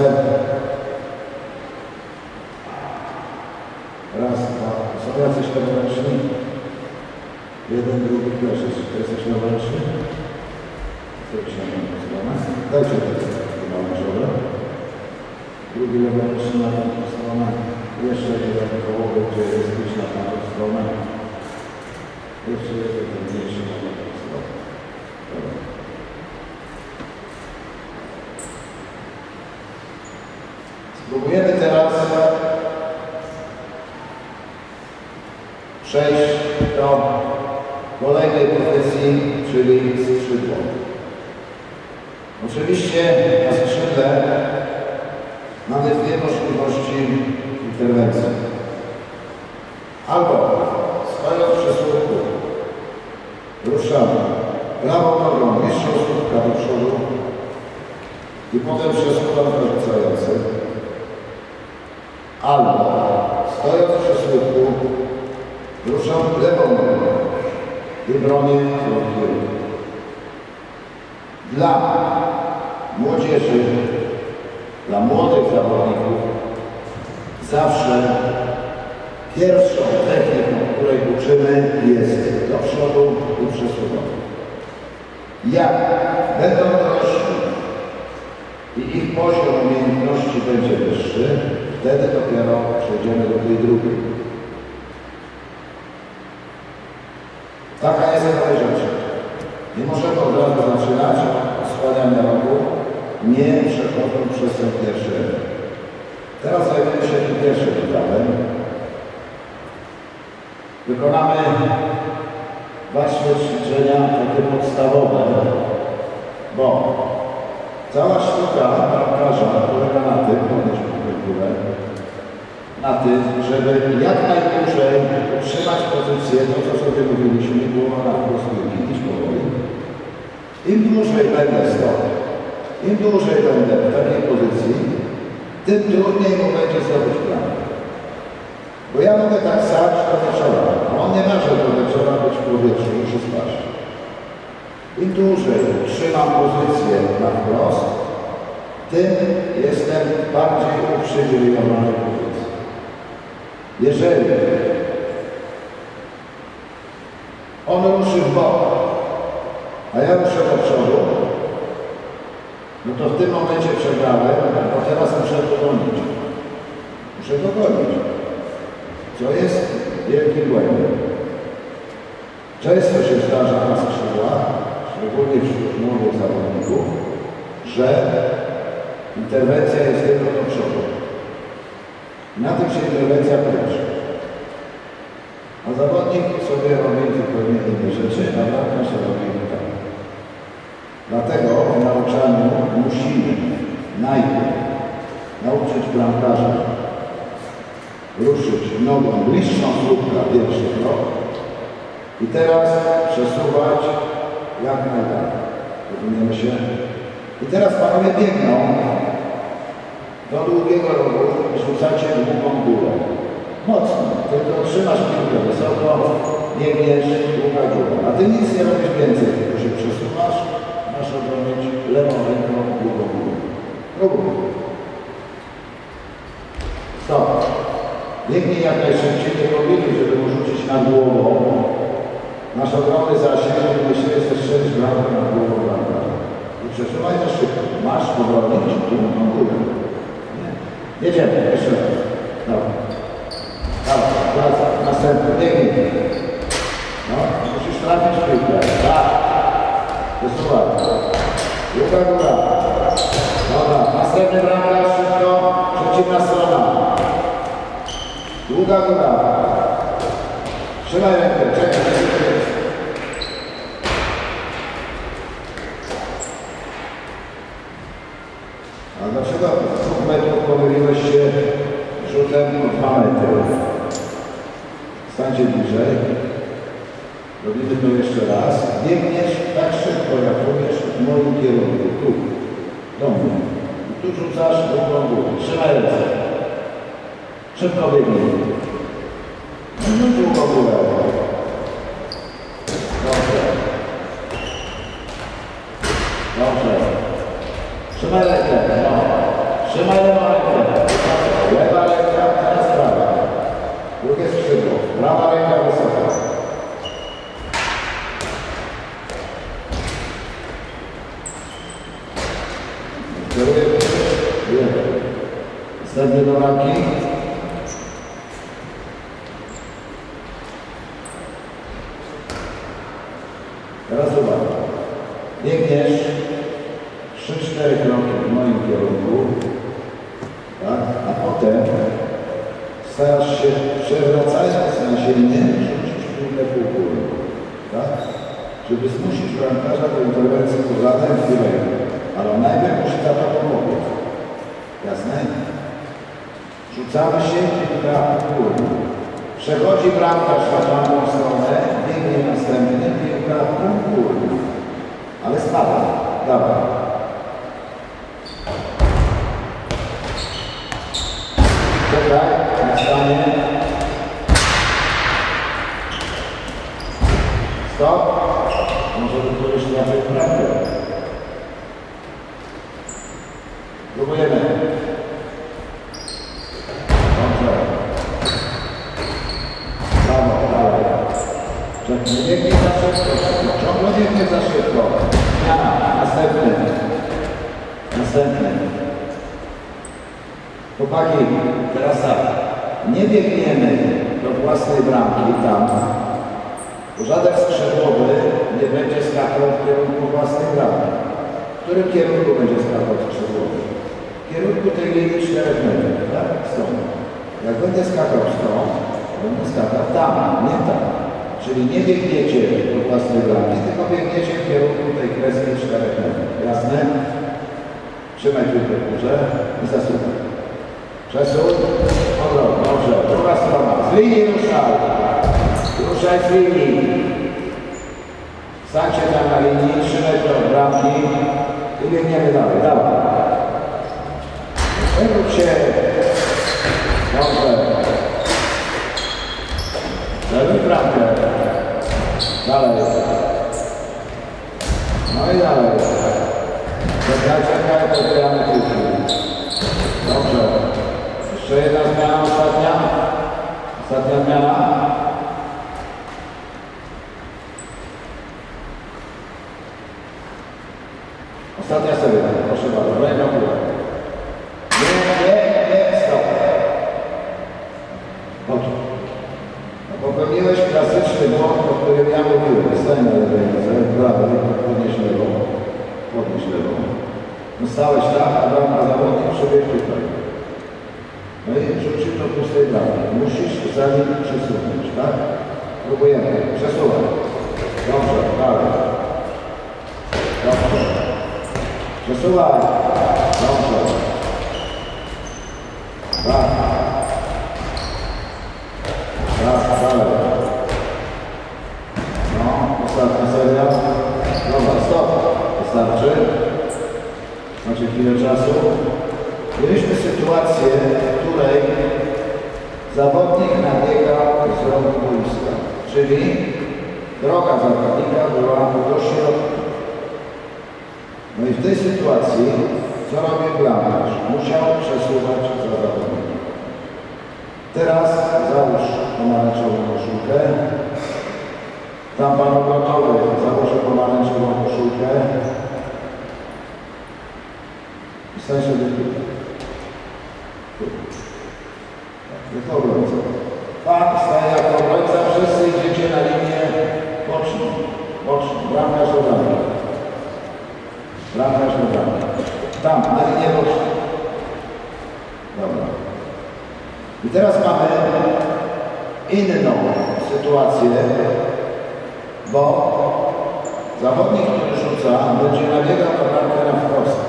Raz, dwa. Są jacyś noworęczni? Jeden, drugi, pierwszy. To jesteś noworęczny? Jesteś noworęczny. Dajcie te noworęczne. Drugi noworęczny na tamtą stronę. Jeszcze jeden kołowy, gdzie jest być na tamtą stronę. Jeszcze jeden ten mniejszy na tamtą stronę. Dobra. Spróbujemy teraz przejść do kolejnej pozycji, czyli skrzydło. Oczywiście na skrzydle mamy dwie możliwości interwencji. Albo stojąc przy słupku, ruszamy prawą nogą mistrzostwówka do przodu i potem przesuwam narzucający. Albo stojąc przy słupku, ruszam lewą nogą i bronię kierunku. Dla młodzieży, dla młodych zawodników zawsze pierwszą techniką, której uczymy, jest do przodu i przesuwamy. Jak będą dorośli i ich poziom umiejętności będzie wyższy, wtedy dopiero przejdziemy do tej drugiej. Taka jest kolej rzeczy. Nie możemy od razu zaczynać od składania rogu, nie przechodząc przez ten pierwszy etap. Teraz zajmiemy się tym pierwszym etapem. Wykonamy właśnie ćwiczenia takie podstawowe, bo cała sztuka bramkarza polega na tym, podnieśmy w górę, na tym, żeby jak najdłużej utrzymać pozycję, to co sobie mówiliśmy, głowa na wprost piłki, niż powoli. Im dłużej będę stał, im dłużej będę w takiej pozycji, tym trudniej mu będzie zdobyć bramkę. Bo ja mogę tak stać do wieczora, a on nie może do wieczora być w powietrzu, musi spać. Im dłużej trzymam pozycję na wprost, tym jestem bardziej uprzywilejowanej pozycji. Jeżeli on ruszy w bok, a ja ruszę do przodu, no to w tym momencie przegrałem, bo teraz muszę dogonić. Muszę dogonić. Co jest wielkim błędem. Często się zdarza na skrzydłach, szczególnie wśród młodych zawodników, że interwencja jest tylko do przodu. Na tym się interwencja kończy. A zawodnik sobie robi zupełnie inne rzeczy, a bramka się robi tak. Dlatego w nauczaniu musimy najpierw nauczyć bramkarza ruszyć nogą bliższą słupka pierwszy krok i teraz przesuwać jak najdalej. Rozumiemy się? I teraz panowie biegną do długiego rogu i rzucacie długą górę. Mocno, tylko trzymasz piłkę wysoko, biegniesz, długa góra. A ty nic nie robisz więcej, tylko się przesuwasz, masz obronić lewą ręką długą górę. Próbuj. Stop. Biegnij jak najszybciej, nie powinien, żeby mu rzucić nad głową. Masz ogromny zasięg, żeby nie siebie zestrzelić bramkę nad głową bramkarza. I przesuwaj to szybko. Masz obronić długą górę. Nie. Jedziemy, jeszcze raz. Dobra. Dobra, wraca. Następny. Biegnij. No, musisz trafić piłkę. Tak. Przesuwaj. Długa góra. Dobra, następny bramkarz, szybko. Przeciwna strona. Długa góra. Trzymaj rękę, czekaj. A dlaczego w dwóch metrów pomyliłeś się rzutem o dwa metry? Stańcie bliżej. Robimy to jeszcze raz. Biegniesz tak szybko, jak powiesz w moim kierunku. Tu. Do mnie. I tu rzucasz drugą górę. Trzymaj ręce. Szybko biegnij. No długą górę. Dobrze. Dobrze. Trzymaj rękę. No. Trzymaj lewą rękę. Lewa ręka, teraz prawa. Drugie skrzydło. Prawa ręka wysoka. Następny do bramki. Teraz zobacz. Biegniesz trzy cztery kroki w moim kierunku, tak? A potem starasz się, przewracając na ziemię, rzucić piłkę pół góry, tak? Żeby zmusić bramkarza do interwencji pod latem w rękę. Ale najpierw musi za to pomóc. Jasne? Rzucamy się piłka w górę. Przechodzi bramkarz na tamtą stronę, biegnie następny, piłka w górę. Ale spada. Dawaj. Czekaj, na stanie. Stop. Może by to jeszcze inaczej prawdę. Próbujemy. Dobrze. Brawo, dalej. Czekaj, nie biegnie za szybko. Ciągle biegnie za szybko. Zmiana. Następny. Następny. Chłopaki, teraz tak. Nie biegniemy do własnej bramki tam, bo żaden skrzydłowy nie będzie skakał w kierunku własnej bramki. W którym kierunku będzie skakał skrzydłowy? W kierunku tej linii czterech metrów, tak? Stąd. Jak będę skakał stąd, będę skakał tam, nie tam. Czyli nie biegniecie do własnej bramki, tylko biegniecie w kierunku tej kreski czterech metrów. Jasne? Trzymaj piłkę w górze i zasuwaj. Przesuń, obrót. Dobrze, druga strona. Z linii ruszaj. Ruszaj z linii. Stańcie tam na linii, trzy metry od bramki i biegniemy dalej. Dawaj. Przewróć się. Dobrze. Zajmij bramkę. Dalej. No i dalej. Czekaj, czekaj, podbieramy piłki. Dobrze. Jeszcze jedna zmiana, ostatnia. Ostatnia zmiana. Ostatnia seria, proszę bardzo. Ręka w górę. Nie, nie, nie, stop. Dobrze. No, popełniłeś klasyczny błąd, o którym ja mówiłem. Stań na lewej nodze, prawej, podnieś lewą. Podnieś lewą. No stałeś tam, a bramka zawodnik przebiegł tutaj. No i rzucił do pustej bramki. Musisz za nim przesunąć, tak? Próbujemy. Przesuwaj. Dobrze, dalej. Dobrze. Przesuwaj. Dobrze. Tak. Tak, dalej. No, ostatnia seria. Dobra, stop. Wystarczy. Macie chwilę czasu. Mieliśmy sytuację, w której zawodnik nabiegał z rogu boiska, czyli droga zawodnika była do środka. No i w tej sytuacji, co robił bramkarz? Musiał przesuwać za zawodnika. Teraz załóż pomarańczową koszulkę. Tam pan gotowy założy pomarańczową koszulkę. I stań sobie tutaj. Jako obrońca. Pan staje jako obrońca, wszyscy idziecie na linię boczną. Boczną. Bramkarz do bramki. Bramkarz do bramki. Tam, na linię boczną. Dobra. I teraz mamy inną sytuację, bo zawodnik, który rzuca, będzie nabiegał na bramkę na wprost.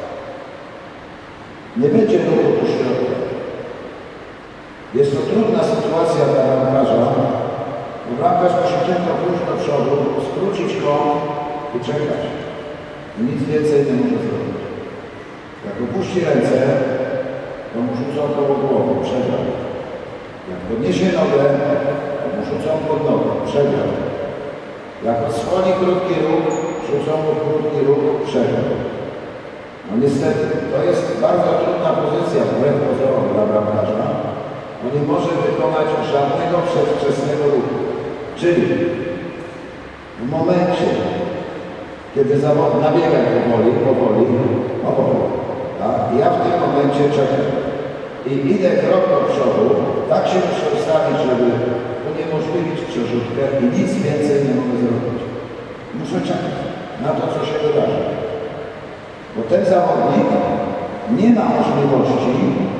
Nie będzie ruchu do środka. Jest to trudna sytuacja dla bramkarza, bo bramkarz musi tylko pójść do przodu, skrócić kąt i czekać. I nic więcej nie może zrobić. Jak opuści ręce, to mu rzucą koło głowy, przegrał. Jak podniesie nogę, to mu rzucą pod nogę, przegrał. Jak odsłoni krótki ruch, rzucą mu krótki ruch, przegrał. No niestety, to jest bardzo trudna pozycja wbrew pozorom dla bramkarza, bo nie może wykonać żadnego przedwczesnego ruchu. Czyli w momencie, kiedy zawod nabiega powoli, powoli, powoli, tak? I ja w tym momencie czekam. I idę krok do przodu, tak się muszę ustawić, żeby uniemożliwić przerzutkę i nic więcej nie mogę zrobić. Muszę czekać na to, co się wydarzy. Bo ten zawodnik nie ma możliwości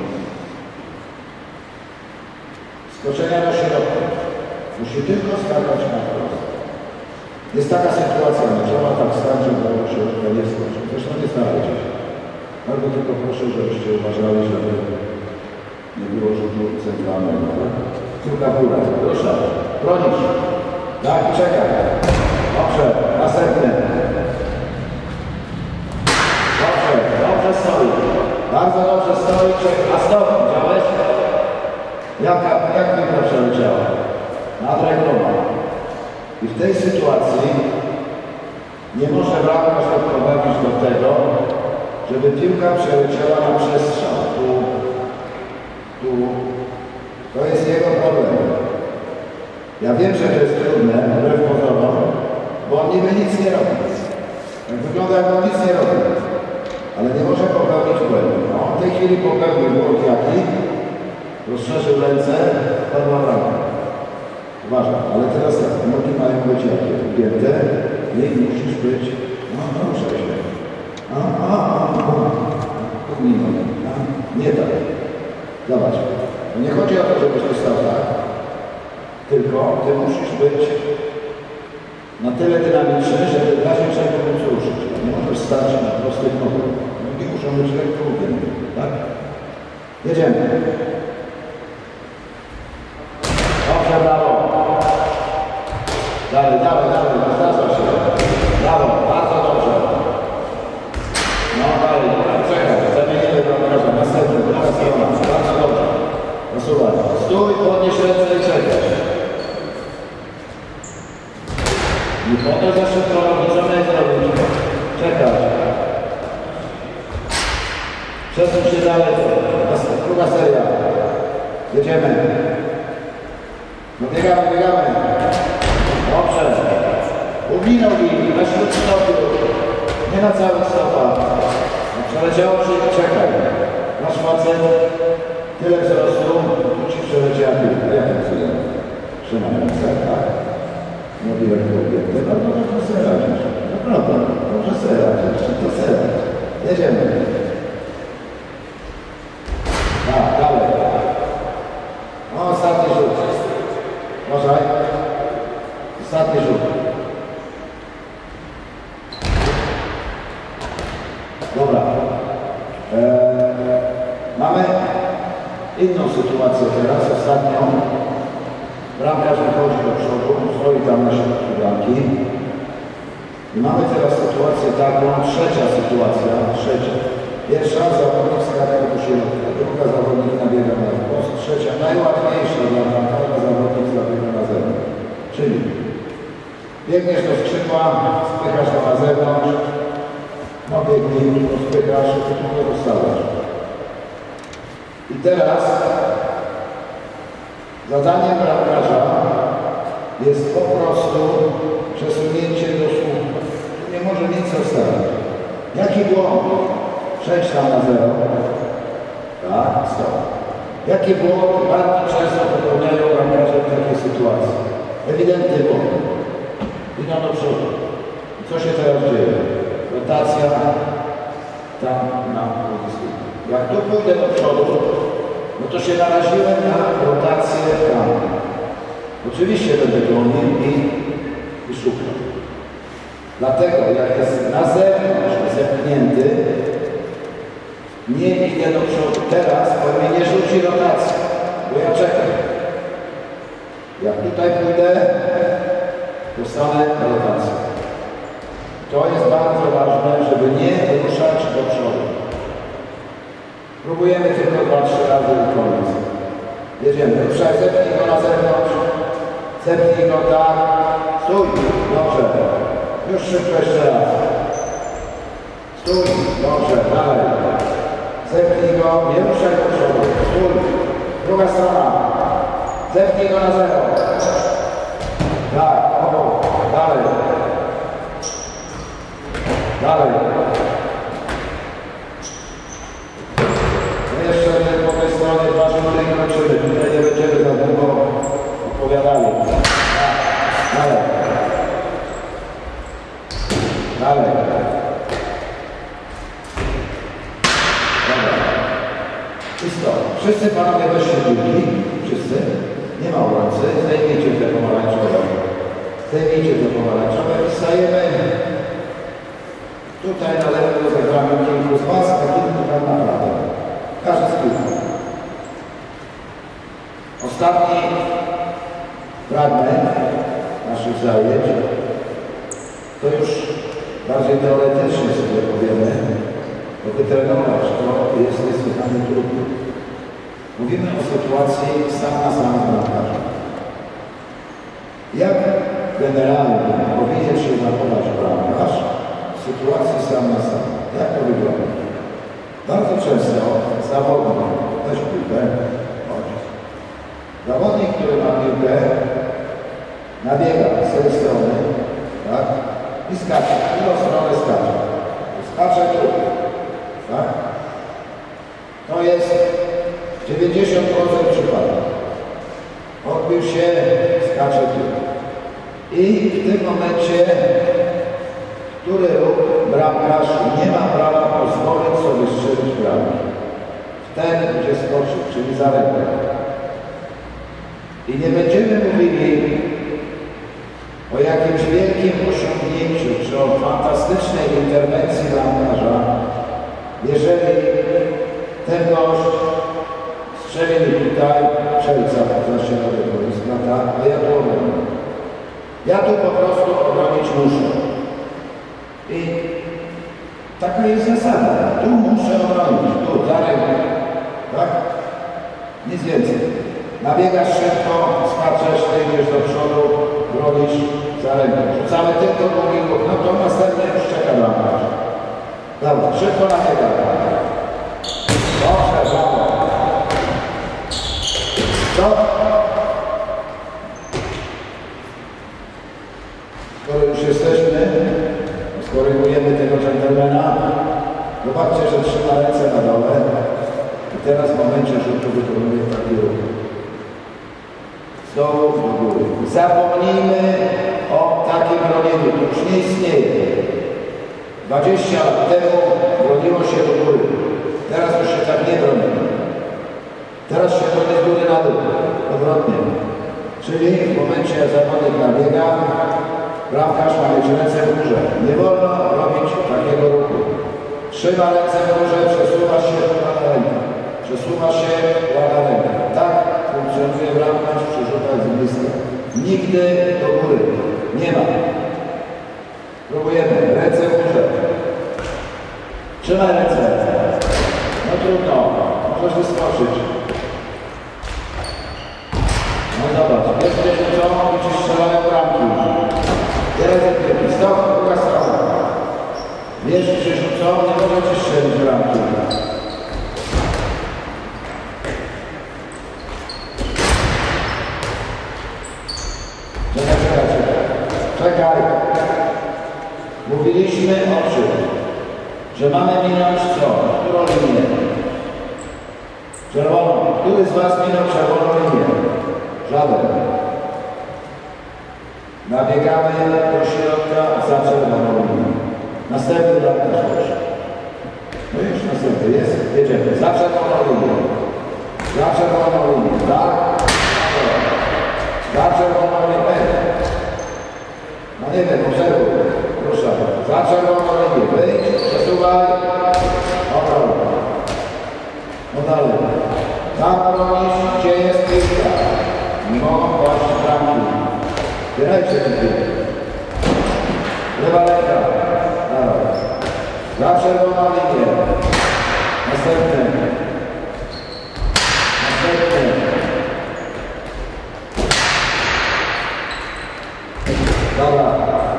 skoczenia do środka. Musi tylko skakać na wprost. Jest taka sytuacja, że trzeba tak stać, żeby do środka nie skoczył. Zresztą nie starajcie się. Bardzo tylko proszę, żebyście uważali, żeby nie było rzutu centralnego. Piłka w górę. Proszę. Bronić. Tak, czekaj. Dobrze. Następny. Dobrze. Dobrze stoi. Bardzo dobrze stoi. A stop. Widziałeś? Jaka, jak piłka przeleciała? Nad rękoma. I w tej sytuacji nie może bramkarz doprowadzić do tego, żeby piłka przeleciała na przestrzał. Tu, tu. To jest jego problem. Ja wiem, że to jest trudne, wbrew pozorom, bo on niby nic nie robi. Tak wygląda, jak on nic nie robi. Ale nie może popełnić błędu. No, w tej chwili popełnił błąd jaki? Rozszerzył ręce, padła bramka. Uważam, ale teraz tak, nogi mają być jakie? Ugięte i musisz być, no, no ruszaj się. A, a, a, a. Pchnij nogi. Nie tak. Zobacz. No nie chodzi o to, żebyś ty stał tak, tylko ty musisz być na tyle dynamiczny, żeby w razie czego móc ruszyć. Nie możesz stać na prostych nogach. Nogi muszą być lekko ugięte, tak? Jedziemy. Dalej, dalej, dalej, zdarza się. Brawo, bardzo dobrze. No dalej, czekaj, zamienimy bramkarza, następny, druga strona, bardzo dobrze. Nasuwaj. Stój, podnieś ręce i czekaj. Nie podnieś za szybko, co miałeś zrobić? Czekaj. Przesuń się dalej, druga seria. Jedziemy. No biegamy, biegamy. Dobrze. Ugnij nogi, na śród stopy. Nie na całych stopach. Przeleciało się, czekaj. Masz facet, tyle wzrostu, tu ci przeleciała piłka. Jak to sobie? Trzymaj ręce, tak? No biegam do obiekty. No to dobrze sobie radzisz. Naprawdę, dobrze sobie radzisz. To sobie radzisz. Jedziemy. Tak, dalej. No ostatni rzut. Uważaj. Ostatni rzut. Dobra. Eee, mamy inną sytuację teraz, ostatnią. Bramkarz wychodzi do przodu, stoi tam na środku bramki. I mamy teraz sytuację taką, trzecia sytuacja, trzecia. Pierwsza, zawodnik skaka do środka, druga zawodnik nabiega na wprost, trzecia, najłatwiejsza dla bramkarza, zawodnik zabiega na zewnątrz. Czyli biegniesz do skrzydła, spychasz to na zewnątrz, no biegnij, rozpychasz i tu nie rozsadzasz. I teraz zadaniem bramkarza jest po prostu przesunięcie do słupka. Tu nie może nic zostawić. Jaki błąd? Przejdź tam na zero. Tak, stop. Jakie błąd bardzo często popełniają bramkarze w takiej sytuacji? Ewidentny błąd. Idą do przodu. I co się teraz dzieje? Rotacja tam na boisku. Jak tu pójdę do przodu, no to się naraziłem na rotację tam. Oczywiście będę gonił i, i szukał. Dlatego jak jest na zewnątrz zepchnięty, nie idę do przodu. Teraz on mnie nie rzuci rotacji, bo ja czekam. Jak tutaj pójdę, dostanę rotację. To jest bardzo ważne, żeby nie ruszać do przodu. Próbujemy tylko dwa, trzy razy i koniec. Jedziemy. Ruszaj, zepnij go na zewnątrz. Zepnij go tak. Stój. Dobrze. Już szybko jeszcze raz. Stój. Dobrze. Dalej. Zepnij go. Nie ruszaj do przodu. Stój. Druga strona. Zepnij go na zero. Tak. O. Dalej. Dalej. No jeszcze po tej stronie dwa rzuty i kończymy. Tutaj nie będziemy za długo opowiadali. Dalej. Dalej. Dobra. Czysto. Wszyscy panowie weźcie piłki. Wszyscy. Nie ma obrońcy. Zdejmijcie te pomarańczowe. Zdejmijcie te pomarańczowe i stajemy. Tutaj na lewo rozegramy kilku z was, a kilku tam na prawo. Każdy z kilku. Ostatni fragment naszych zajęć to już bardziej teoretycznie sobie powiemy, bo wytrenować to jest niesłychanie trudne. Mówimy o sytuacji sam na sam z bramkarzem. Jak generalnie powinien się zachować bramkarz w sytuacji sam na sam? Jak to wygląda? Bardzo często zawodnik, weź piłkę, chodź. Zawodnik, który ma piłkę, nabiega z tej strony, tak? I skacze. W którą stronę skacze? Skacze tu, tak? To jest dziewięćdziesiąt procent przypadków. Odbił się, skacze tu. I w tym momencie, który ruch bramkarz nie ma prawa pozwolić sobie strzelić bramki. W ten, gdzie skoczył, czyli za rękę. I nie będziemy mówili o jakimś wielkim osiągnięciu, czy o fantastycznej interwencji bramkarza, jeżeli ten gość strzelił tutaj, przejdź za środek boiska, tak, a ja tu robię. Ja tu po muszę. I taka jest zasada. Tu muszę obronić, tu, za rękę. Tak? Nic więcej. Nabiegasz szybko, skaczesz, idziesz do przodu, bronisz za rękę. Rzucamy tylko drugi ruch, no to następnie już czeka bramkarz. Dobra, szybko nabiega. Dobrze, brawo. Co? Skoro już jesteśmy, skorygujemy tego dżentelmena. Zobaczcie, że trzyma ręce na dole. I teraz w momencie rzutu wykonuje taki ruch. Znowu do góry. Zapomnijmy o takim bronieniu. To już nie istnieje. dwadzieścia lat temu broniło się do góry. Teraz już się tak nie broni. Teraz się broni z góry na dół. Odwrotnie. Czyli w momencie, jak zawodnik nabiega, bramkarz ma mieć ręce w górze. Nie wolno robić takiego ruchu. Trzyma ręce w górze, przesuwa się, łada rękę. Przesuwa się, łada rękę. Tak funkcjonuje bramkarz przy rzutach z bliska. Nigdy do góry. Nie ma. Próbujemy. Ręce w górze. Trzymaj ręce. No trudno. Możesz wyskoczyć. No zobacz. Jest gdzieś co i ci strzelają bramki. Teraz jest stop, druga strona. Wiesz, że rzucą, nie może ci strzelić bramki. Czekaj, czekaj, czekaj. Czekaj. Mówiliśmy o czym? Że mamy minąć co? Którą linię? Czerwoną. Który z was minął czerwoną linię? Żaden. Nabiegamy do środka za czerwoną linię. Następny bramkarz proszę. No już następny jest. Jedziemy. Za czerwoną linię. Za czerwoną linię. Tak? Za czerwoną linię. No nie wiem, obserwuj. Proszę. Za czerwoną linię. Wyjdź, przesuwaj. Dobra. No dalej. Tam bronisz, gdzie jest piłka. Nie mogą kłaść bramki. Zbierajcie tę piłkę. Lewa ręka. Dalej. Za czerwoną linię. Następny. Następny. Dobra.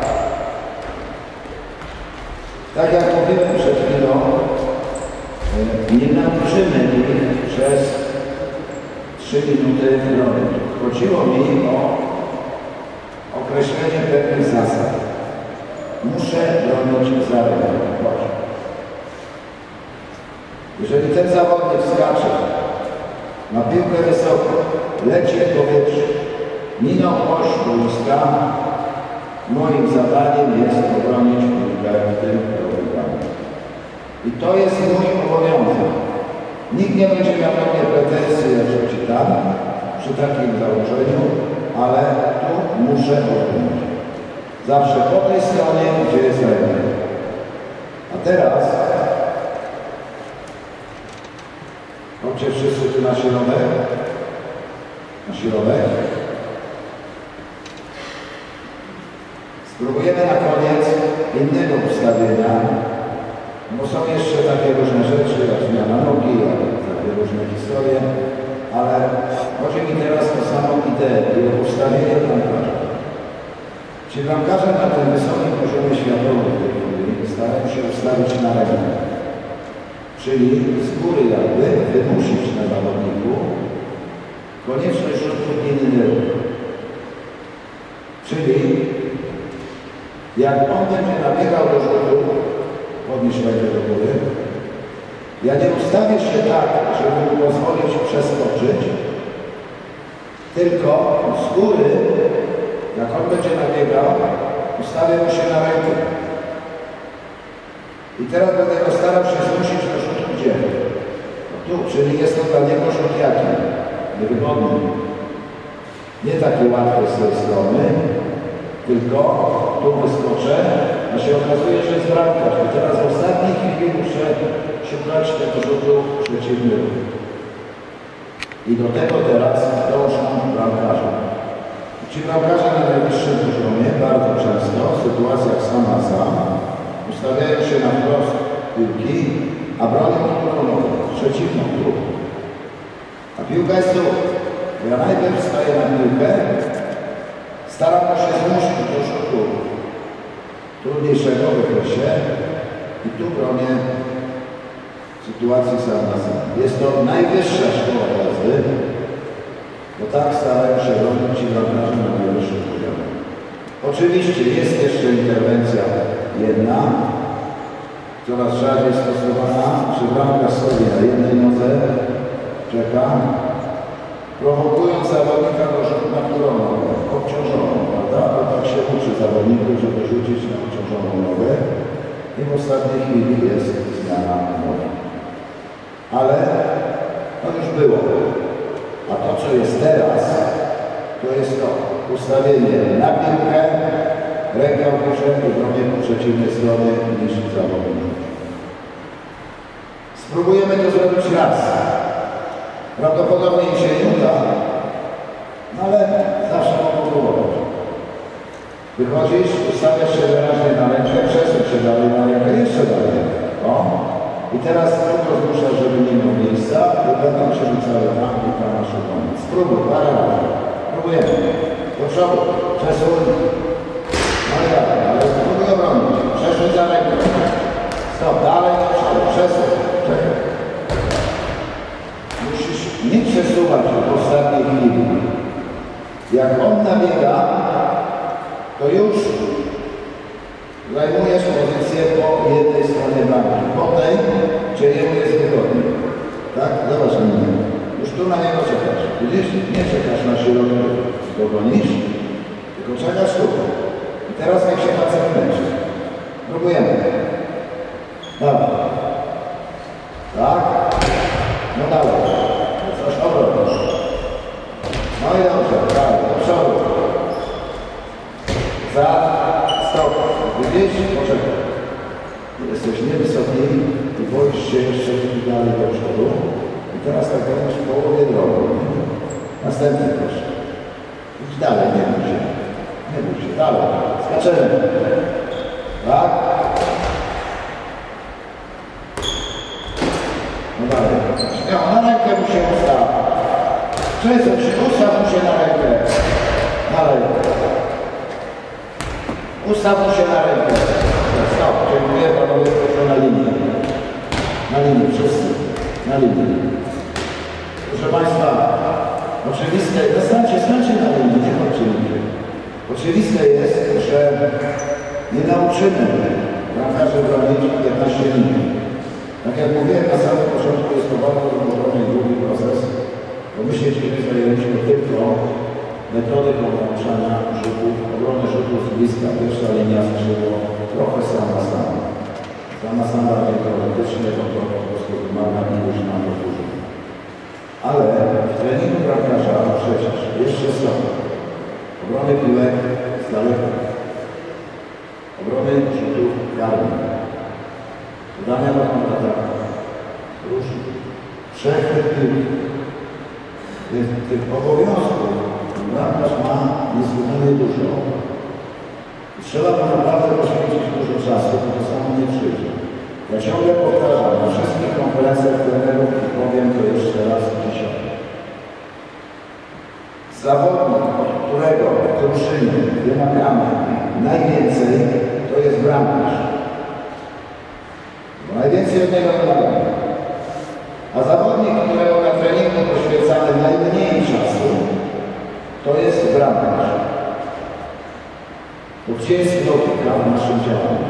Tak jak mówiłem przed chwilą, nie nauczymy ich przez trzy minuty broni. Chodziło mi o określenie pewnych zasad. Muszę bronić za rękę. Jeżeli ten zawodnik skacze na piłkę wysoko, leci w powietrzu, minął oś boiska, moim zadaniem jest obronić piłkę w tym programie. I to jest mój obowiązek. Nikt nie będzie miał do mnie pretensji, jak rzuci tam, przy takim założeniu, ale tu muszę obronić. Zawsze po tej stronie, gdzie jest ręka. A teraz chodźcie wszyscy tu na środek. Na środek. Spróbujemy na koniec innego ustawienia, bo są jeszcze takie różne rzeczy, jak zmiana nogi, jak takie różne historie, ale chodzi mi teraz o samą ideę i o ustawienie bramkarza. Ci bramkarze na tym wysokim poziomie światowym w tej chwili starają się ustawić na rękę, czyli z góry jakby wymusić na zawodniku konieczność rzutu inny ruch. Czyli jak on będzie nabiegał do rzutu, podnieś rękę do góry, ja nie ustawię się tak, żeby mu pozwolić przeskoczyć, tylko z góry, jak on będzie nabiegał, ustawię mu się na rękę. I teraz będę go starał się zmusić do rzutu gdzie? No tu, czyli jest to dla niego rzut jaki? Niewygodny. Nie taki łatwy z tej strony, tylko tu wyskoczę, a się okazuje, że jest bramkarz. I teraz w ostatniej chwili muszę szukać tego rzutu przeciwnego. I do tego teraz dążam bramkarza. Ci bramkarze na najwyższym poziomie bardzo często w sytuacjach sam na sam ustawiają się na wprost piłki, a bronią którą przeciwną klub. A piłka jest tu. Ja najpierw staję na piłkę, staram się zmusić do rzutu trudniejszego w okresie i tu bronię sytuacji sam na sam. Jest to najwyższa szkoła jazdy, bo tak starają się robić ci bramkarze na najwyższym poziomie. Oczywiście jest jeszcze interwencja jedna, coraz rzadziej stosowana, czy bramkarz sobie na jednej nodze czeka, prowokując zawodnika do rzutu na którą nogę, obciążoną, prawda? Bo tak się uczy zawodników, żeby rzucić na obciążoną nogę i w ostatniej chwili jest zmiana nogi. Ale to już było. A to, co jest teraz, to jest to ustawienie na piłkę, ręka w górze i bronię po przeciwnej stronie niż zawodnik. Spróbujemy to zrobić raz. Prawdopodobnie im się nie uda, no ale zawsze mogą próbować. Wychodzisz, ustawiasz się wyraźnie na rękę, przesuń się dalej na rękę, jeszcze dalej. O. I teraz tylko zmuszasz, żeby nie miał miejsca i będą się rzucały tam i tam na szukanie. Spróbuj, parę razy. Próbujemy. Do przodu, przesuń. No i dalej, ale spróbuj obronić. Przesuń za rękę. Stop, dalej do przodu, przesuń. Czekaj. Musisz nie przesuwać w ostatniej chwili. Jak on nabiega, to już zajmujesz pozycję po jednej stronie bramki. Po tej, gdzie jemu jest wygodnie. Tak? Zobacz na mnie. Już tu na niego czekasz. Widzisz? Nie czekasz na środek, go gonisz, tylko czekasz tu. I teraz niech się facet męczy. Próbujemy. Dobra. Tak? No dalej. Coś obronisz. No i dobrze. Dalej. Do przodu. Za. Stop. Widzisz? Poczekaj. Jesteś niewysoki i boisz się jeszcze dalej do przodu. I teraz tak będziesz w połowie drogi. Następny proszę. Idź dalej, nie bój się. Nie bój się. Dalej. Skaczemy. Tak? No dalej. Śmiało, na rękę mu się ustaw. Przesuń się, ustaw mu się na rękę. Dalej. Ustaw mu się na rękę. Stop. Dziękuję panowie, proszę na linię. Na linię, wszyscy. Na linię. Proszę Państwa, oczywiste, zostańcie, stańcie na linię, nie chodźcie nigdzie. Oczywiste jest, że nie nauczymy bramkarzy bronić piętnaście minut. Tak jak mówiłem na samym początku, jest to bardzo złożony i długi proces, bo my się dzisiaj zajęliśmy tylko metodyką nauczania rzutów, obrony rzutów z bliska. Pierwsza linia skrzydło trochę sama sama. Sama sama bardziej teoretycznie, to to po prostu wymaga i już nam to dużo. Ale w treningu bramkarza przecież jeszcze są obrony piłek z daleka, obrony rzutów karnych, podania do kontrataku, różnych, przechwyt piłki. Więc tych obowiązków bramkarz ma niesłychanie dużo. Trzeba to naprawdę poświęcić dużo czasu, bo to samo nie przyjdzie. Ja ciągle powtarzam na wszystkich konferencjach trenerów i powiem to jeszcze raz dzisiaj. Zawodnik, od którego w drużynie wymagamy najwięcej, to jest bramkarz. Bo najwięcej od niego wymagamy. A zawodnik, którego na treningu poświęcamy najmniej czasu, to jest bramkarz. Bo gdzie jest logika w naszym działaniu?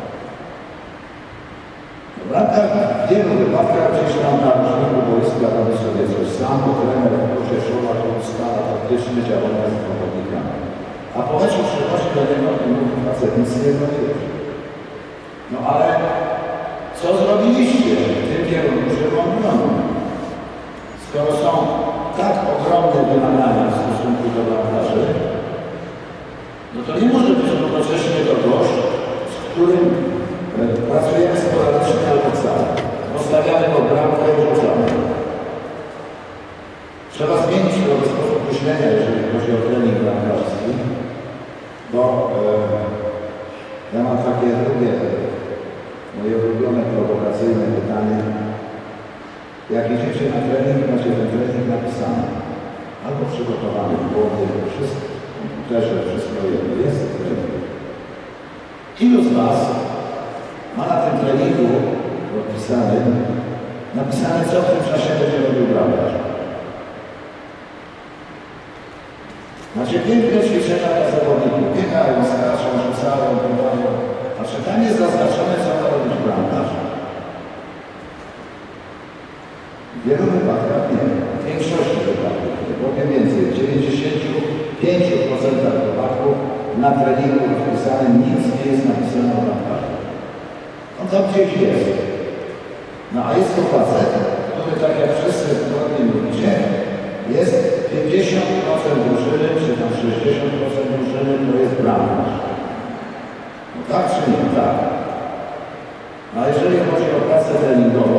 Bramkarz w wielu wypadkach gdzieś tam na różnego boiska robi sobie coś sam, bo trener w kursie szoła to ustala taktyczne działania z zawodnikami. A po meczu przychodzi do niego i mówi, facet, nic nie robiłeś. No ale co zrobiliście w tym kierunku, żeby on bronił? Skoro są tak ogromne wymagania w stosunku do bramkarzy, no to nie może być równocześnie to gość, z którym pracujemy sporadycznie albo wcale. Postawiamy go bramkę i rzucamy. Trzeba zmienić to w sposób myślenia, jeżeli chodzi o trening bramkarski, bo e, ja mam takie drugie, moje ulubione prowokacyjne pytanie. Jak idziecie na trening, macie ten trening napisany, albo przygotowany w głowie, wszystko, też wszystko jedno, jest trening. Ilu z Was ma na tym treningu podpisanym, napisane, co w tym czasie będzie robił bramkarz? Macie piękne ćwiczenia dla zawodników, biegają, skaczą, rzucają, pływają, a czy tam jest zaznaczone, co ma robić bramkarz? W wielu wypadkach nie, w większości wypadków nie, powiem więcej, w dziewięćdziesięciu pięciu procentach wypadków na treningu wpisanym nic nie jest napisane o bramkarzu. On tam gdzieś jest. No a jest to facet, który tak jak wszyscy zgodnie mówicie, jest pięćdziesiąt procent drużyny, czy tam sześćdziesiąt procent drużyny to jest bramkarz. No tak czy nie? Tak. A jeżeli chodzi o pracę treningową,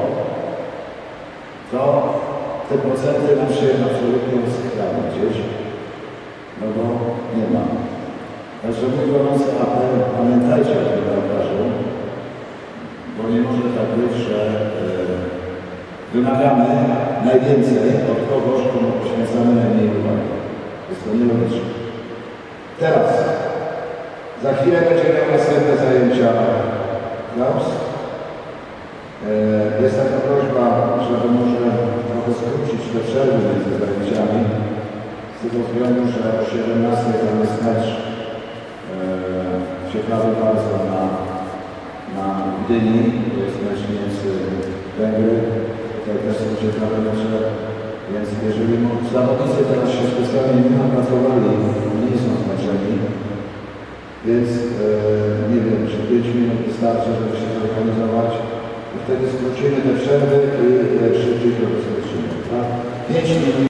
to te procenty nam się absolutnie usypiają gdzieś, no bo nie ma. Także mój gorący apel, pamiętajcie o tym bramkarzu, bo nie może tak być, że yy, wymagamy najwięcej od kogoś, komu poświęcamy najmniej uwagi. Jest to nielogiczne. Teraz, za chwilę będzie miał następne zajęcia Klaus. Yy, jest taka prośba, żeby może trochę skrócić te przerwy między zajęciami, z tego względu, że o siedemnastej tam jest mecz yy, ciekawy bardzo na, na Gdyni, to jest mecz między Węgry. Tutaj też są ciekawe mecze, więc jeżeli zawodnicy teraz się specjalnie nie napracowali, nie są zmęczeni, więc e, nie wiem, czy pięć minut wystarczy, żeby się zorganizować. I wtedy skrócimy te przerwy i szybciej to skończymy. Tak? pięć minut.